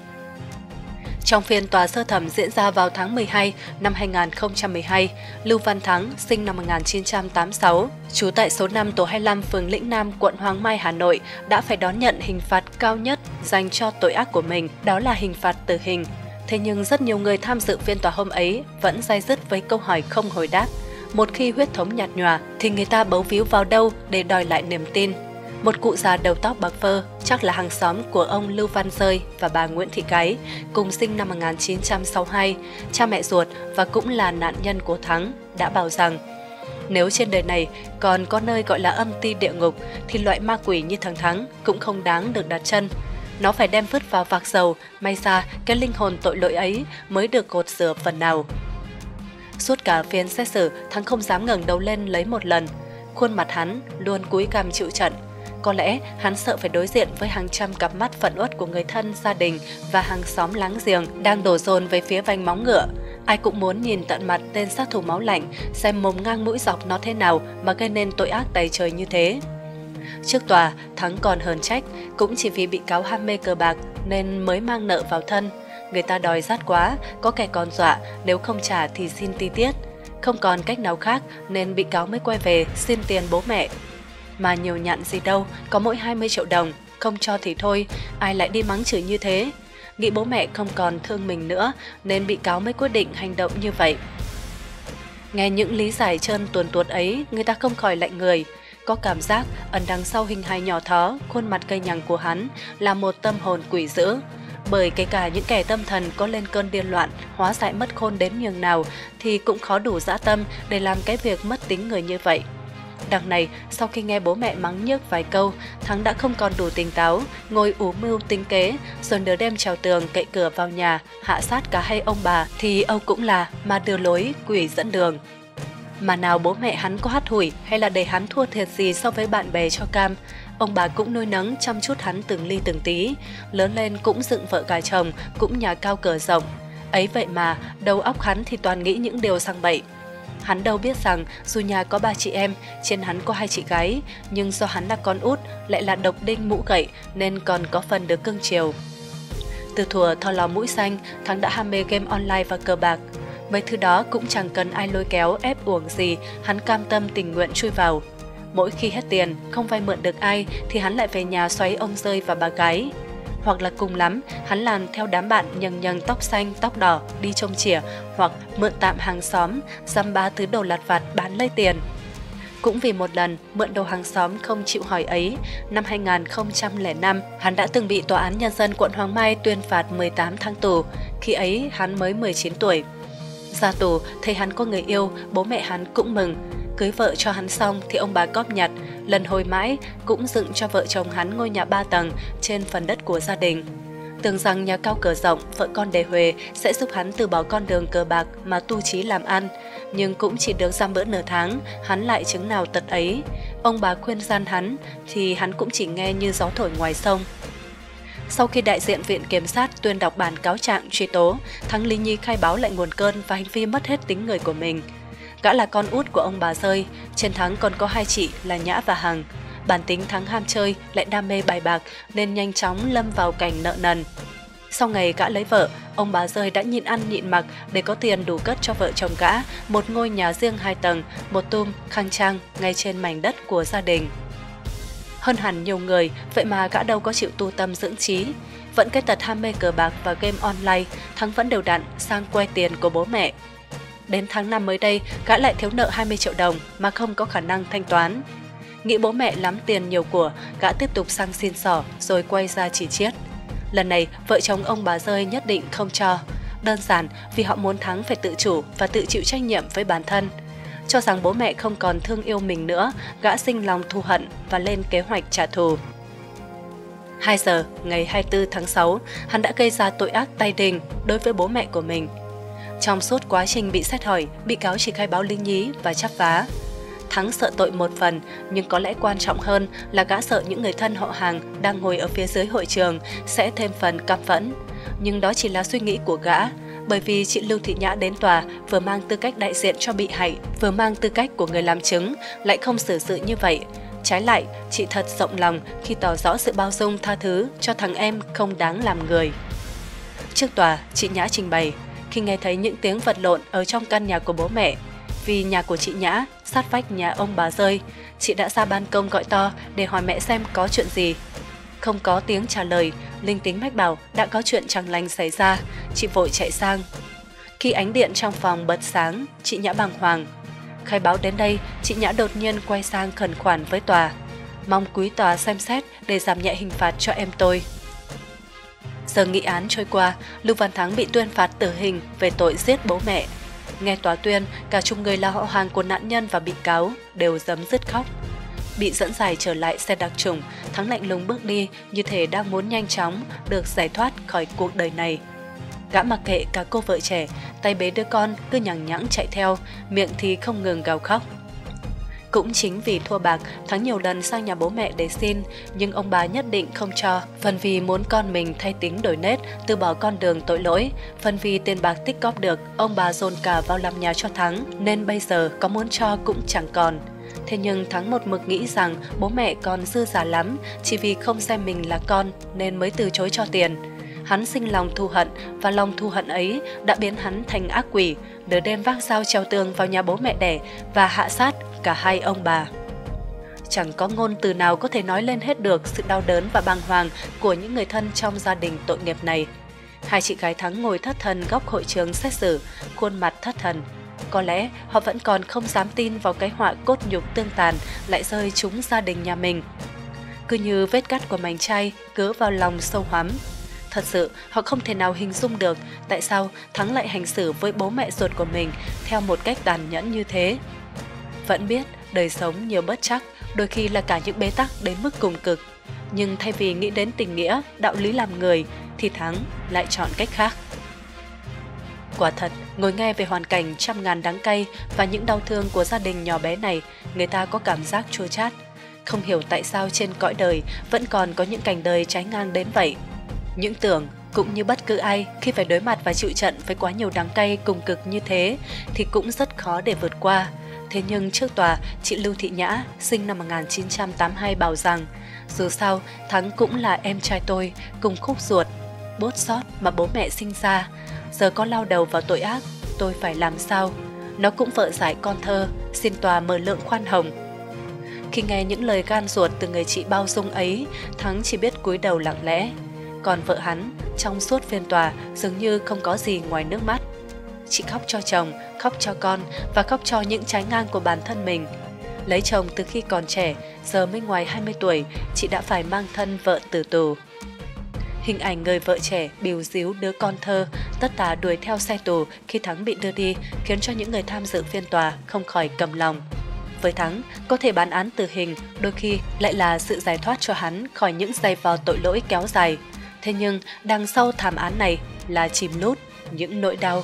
[SPEAKER 2] Trong phiên tòa sơ thẩm diễn ra vào tháng mười hai năm hai nghìn không trăm mười hai, Lưu Văn Thắng, sinh năm một nghìn chín trăm tám mươi sáu, trú tại số năm tổ hai mươi lăm phường Lĩnh Nam, quận Hoàng Mai, Hà Nội, đã phải đón nhận hình phạt cao nhất dành cho tội ác của mình, đó là hình phạt tử hình. Thế nhưng rất nhiều người tham dự phiên tòa hôm ấy vẫn day dứt với câu hỏi không hồi đáp. Một khi huyết thống nhạt nhòa thì người ta bấu víu vào đâu để đòi lại niềm tin? Một cụ già đầu tóc bạc phơ, chắc là hàng xóm của ông Lưu Văn Rơi và bà Nguyễn Thị Cái, cùng sinh năm một nghìn chín trăm sáu mươi hai, cha mẹ ruột và cũng là nạn nhân của Thắng, đã bảo rằng nếu trên đời này còn có nơi gọi là âm ti địa ngục thì loại ma quỷ như thằng Thắng cũng không đáng được đặt chân. Nó phải đem vứt vào vạc dầu, may ra cái linh hồn tội lỗi ấy mới được gột rửa phần nào. Suốt cả phiên xét xử, Thắng không dám ngẩng đầu lên lấy một lần. Khuôn mặt hắn luôn cúi gằm chịu trận. Có lẽ hắn sợ phải đối diện với hàng trăm cặp mắt phẫn uất của người thân, gia đình và hàng xóm láng giềng đang đổ dồn về phía vành móng ngựa. Ai cũng muốn nhìn tận mặt tên sát thủ máu lạnh, xem mồm ngang mũi dọc nó thế nào mà gây nên tội ác tày trời như thế. Trước tòa, Thắng còn hờn trách, cũng chỉ vì bị cáo ham mê cờ bạc nên mới mang nợ vào thân. Người ta đòi rát quá, có kẻ còn dọa, nếu không trả thì xin ti tiết. Không còn cách nào khác nên bị cáo mới quay về xin tiền bố mẹ. Mà nhiều nhặn gì đâu, có mỗi hai mươi triệu đồng, không cho thì thôi, ai lại đi mắng chửi như thế. Nghĩ bố mẹ không còn thương mình nữa nên bị cáo mới quyết định hành động như vậy. Nghe những lý giải trơn tuồn tuột ấy, người ta không khỏi lạnh người. Có cảm giác ẩn đằng sau hình hài nhỏ thó, khuôn mặt cây nhằng của hắn là một tâm hồn quỷ dữ. Bởi kể cả những kẻ tâm thần có lên cơn điên loạn, hóa dại mất khôn đến nhường nào thì cũng khó đủ dã tâm để làm cái việc mất tính người như vậy. Đằng này, sau khi nghe bố mẹ mắng nhiếc vài câu, Thắng đã không còn đủ tỉnh táo, ngồi ủ mưu tính kế, rồi nửa đêm trèo tường cậy cửa vào nhà, hạ sát cả hai ông bà thì Âu cũng là ma đưa lối, quỷ dẫn đường. Mà nào bố mẹ hắn có hắt hủi hay là để hắn thua thiệt gì so với bạn bè cho cam, ông bà cũng nuôi nấng chăm chút hắn từng ly từng tí, lớn lên cũng dựng vợ gà chồng, cũng nhà cao cửa rộng. Ấy vậy mà đầu óc hắn thì toàn nghĩ những điều sang bậy. Hắn đâu biết rằng dù nhà có ba chị em, trên hắn có hai chị gái, nhưng do hắn là con út, lại là độc đinh mũ gậy nên còn có phần được cưng chiều. Từ thuở thò lò mũi xanh, Thắng đã ham mê game online và cờ bạc. Mấy thứ đó cũng chẳng cần ai lôi kéo ép uổng gì, hắn cam tâm tình nguyện chui vào. Mỗi khi hết tiền, không vay mượn được ai thì hắn lại về nhà xoáy ông Rơi và bà gái. Hoặc là cùng lắm, hắn làm theo đám bạn nhầng nhầng tóc xanh, tóc đỏ, đi trông chỉa, hoặc mượn tạm hàng xóm, dăm ba thứ đồ lặt vặt bán lấy tiền. Cũng vì một lần mượn đồ hàng xóm không chịu hỏi ấy, năm hai nghìn không trăm lẻ năm, hắn đã từng bị Tòa án Nhân dân quận Hoàng Mai tuyên phạt mười tám tháng tù, khi ấy hắn mới mười chín tuổi. Ra tù, thấy hắn có người yêu, bố mẹ hắn cũng mừng. Cưới vợ cho hắn xong thì ông bà cóp nhặt, lần hồi mãi cũng dựng cho vợ chồng hắn ngôi nhà ba tầng trên phần đất của gia đình. Tưởng rằng nhà cao cửa rộng, vợ con đề huề sẽ giúp hắn từ bỏ con đường cờ bạc mà tu chí làm ăn, nhưng cũng chỉ được dăm bữa nửa tháng, hắn lại chứng nào tật ấy. Ông bà khuyên gian hắn thì hắn cũng chỉ nghe như gió thổi ngoài sông. Sau khi đại diện viện kiểm sát tuyên đọc bản cáo trạng truy tố, Thắng lý nhí khai báo lại nguồn cơn và hành vi mất hết tính người của mình. Gã là con út của ông bà Rơi, trên Thắng còn có hai chị là Nhã và Hằng. Bản tính Thắng ham chơi, lại đam mê bài bạc nên nhanh chóng lâm vào cảnh nợ nần. Sau ngày gã lấy vợ, ông bà Rơi đã nhịn ăn nhịn mặc để có tiền đủ cất cho vợ chồng gã một ngôi nhà riêng hai tầng, một tum, khang trang ngay trên mảnh đất của gia đình. Hơn hẳn nhiều người, vậy mà gã đâu có chịu tu tâm dưỡng trí. Vẫn cái tật ham mê cờ bạc và game online, Thắng vẫn đều đặn sang quay tiền của bố mẹ. Đến tháng năm mới đây, gã lại thiếu nợ hai mươi triệu đồng mà không có khả năng thanh toán. Nghĩ bố mẹ lắm tiền nhiều của, gã tiếp tục sang xin xỏ rồi quay ra chỉ chiết. Lần này, vợ chồng ông bà Rơi nhất định không cho. đơn giản vì họ muốn Thắng phải tự chủ và tự chịu trách nhiệm với bản thân. Cho rằng bố mẹ không còn thương yêu mình nữa, gã sinh lòng thù hận và lên kế hoạch trả thù. hai giờ ngày hai mươi tư tháng sáu, hắn đã gây ra tội ác tày đình đối với bố mẹ của mình. Trong suốt quá trình bị xét hỏi, bị cáo chỉ khai báo lính nhí và chắp vá. Thắng sợ tội một phần, nhưng có lẽ quan trọng hơn là gã sợ những người thân họ hàng đang ngồi ở phía dưới hội trường sẽ thêm phần căm phẫn. Nhưng đó chỉ là suy nghĩ của gã, bởi vì chị Lưu Thị Nhã đến tòa vừa mang tư cách đại diện cho bị hại, vừa mang tư cách của người làm chứng, lại không xử sự như vậy. Trái lại, chị thật rộng lòng khi tỏ rõ sự bao dung tha thứ cho thằng em không đáng làm người. Trước tòa, chị Nhã trình bày, khi nghe thấy những tiếng vật lộn ở trong căn nhà của bố mẹ, vì nhà của chị Nhã sát vách nhà ông bà Rơi, chị đã ra ban công gọi to để hỏi mẹ xem có chuyện gì. Không có tiếng trả lời, linh tính mách bảo đã có chuyện chẳng lành xảy ra, chị vội chạy sang. Khi ánh điện trong phòng bật sáng, chị Nhã bàng hoàng. Khai báo đến đây, chị Nhã đột nhiên quay sang khẩn khoản với tòa, mong quý tòa xem xét để giảm nhẹ hình phạt cho em tôi. Giờ nghị án trôi qua, Lưu Văn Thắng bị tuyên phạt tử hình về tội giết bố mẹ. Nghe tòa tuyên, cả chục người là họ hàng của nạn nhân và bị cáo đều rấm rứt khóc. Bị dẫn giải trở lại xe đặc trùng, Thắng lạnh lùng bước đi như thể đang muốn nhanh chóng được giải thoát khỏi cuộc đời này. Gã mặc kệ cả cô vợ trẻ, tay bế đứa con cứ nhằng nhẵng chạy theo, miệng thì không ngừng gào khóc. Cũng chính vì thua bạc, Thắng nhiều lần sang nhà bố mẹ để xin, nhưng ông bà nhất định không cho, phần vì muốn con mình thay tính đổi nết, từ bỏ con đường tội lỗi, phần vì tiền bạc tích góp được, ông bà dồn cả vào làm nhà cho Thắng, nên bây giờ có muốn cho cũng chẳng còn. Thế nhưng Thắng một mực nghĩ rằng bố mẹ còn dư giả lắm, chỉ vì không xem mình là con nên mới từ chối cho tiền. Hắn sinh lòng thù hận, và lòng thù hận ấy đã biến hắn thành ác quỷ, nửa đêm vác dao trèo tường vào nhà bố mẹ đẻ và hạ sát cả hai ông bà. Chẳng có ngôn từ nào có thể nói lên hết được sự đau đớn và bàng hoàng của những người thân trong gia đình tội nghiệp này. Hai chị gái Thắng ngồi thất thần góc hội trường xét xử, khuôn mặt thất thần. Có lẽ họ vẫn còn không dám tin vào cái họa cốt nhục tương tàn lại rơi trúng gia đình nhà mình. Cứ như vết cắt của mảnh chai cứa vào lòng sâu hoắm. Thật sự, họ không thể nào hình dung được tại sao Thắng lại hành xử với bố mẹ ruột của mình theo một cách tàn nhẫn như thế. Vẫn biết đời sống nhiều bất trắc, đôi khi là cả những bế tắc đến mức cùng cực. Nhưng thay vì nghĩ đến tình nghĩa, đạo lý làm người, thì Thắng lại chọn cách khác. Quả thật, ngồi nghe về hoàn cảnh trăm ngàn đắng cay và những đau thương của gia đình nhỏ bé này, người ta có cảm giác chua chát. Không hiểu tại sao trên cõi đời vẫn còn có những cảnh đời trái ngang đến vậy. Những tưởng cũng như bất cứ ai khi phải đối mặt và chịu trận với quá nhiều đắng cay cùng cực như thế thì cũng rất khó để vượt qua. Thế nhưng trước tòa, chị Lưu Thị Nhã, sinh năm một nghìn chín trăm tám mươi hai bảo rằng dù sao Thắng cũng là em trai tôi, cùng khúc ruột, bốt xót mà bố mẹ sinh ra. Giờ có lao đầu vào tội ác, tôi phải làm sao? Nó cũng vợ giải con thơ, xin tòa mở lượng khoan hồng. Khi nghe những lời gan ruột từ người chị bao dung ấy, Thắng chỉ biết cúi đầu lặng lẽ. Còn vợ hắn, trong suốt phiên tòa, dường như không có gì ngoài nước mắt. Chị khóc cho chồng, khóc cho con và khóc cho những trái ngang của bản thân mình. Lấy chồng từ khi còn trẻ, giờ mới ngoài hai mươi tuổi, chị đã phải mang thân vợ tử tù. Hình ảnh người vợ trẻ bìu díu đứa con thơ, tất tả đuổi theo xe tù khi Thắng bị đưa đi, khiến cho những người tham dự phiên tòa không khỏi cầm lòng. Với Thắng, có thể bản án tử hình, đôi khi lại là sự giải thoát cho hắn khỏi những giày vò tội lỗi kéo dài. Thế nhưng, đằng sau thảm án này là chìm lút những nỗi đau.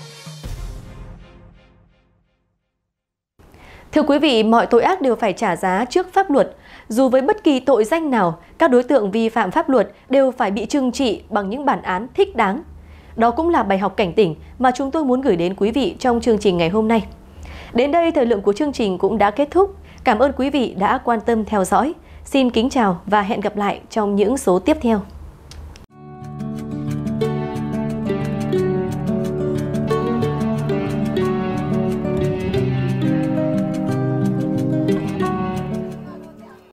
[SPEAKER 1] Thưa quý vị, mọi tội ác đều phải trả giá trước pháp luật. Dù với bất kỳ tội danh nào, các đối tượng vi phạm pháp luật đều phải bị trừng trị bằng những bản án thích đáng. Đó cũng là bài học cảnh tỉnh mà chúng tôi muốn gửi đến quý vị trong chương trình ngày hôm nay. Đến đây, thời lượng của chương trình cũng đã kết thúc. Cảm ơn quý vị đã quan tâm theo dõi. Xin kính chào và hẹn gặp lại trong những số tiếp theo.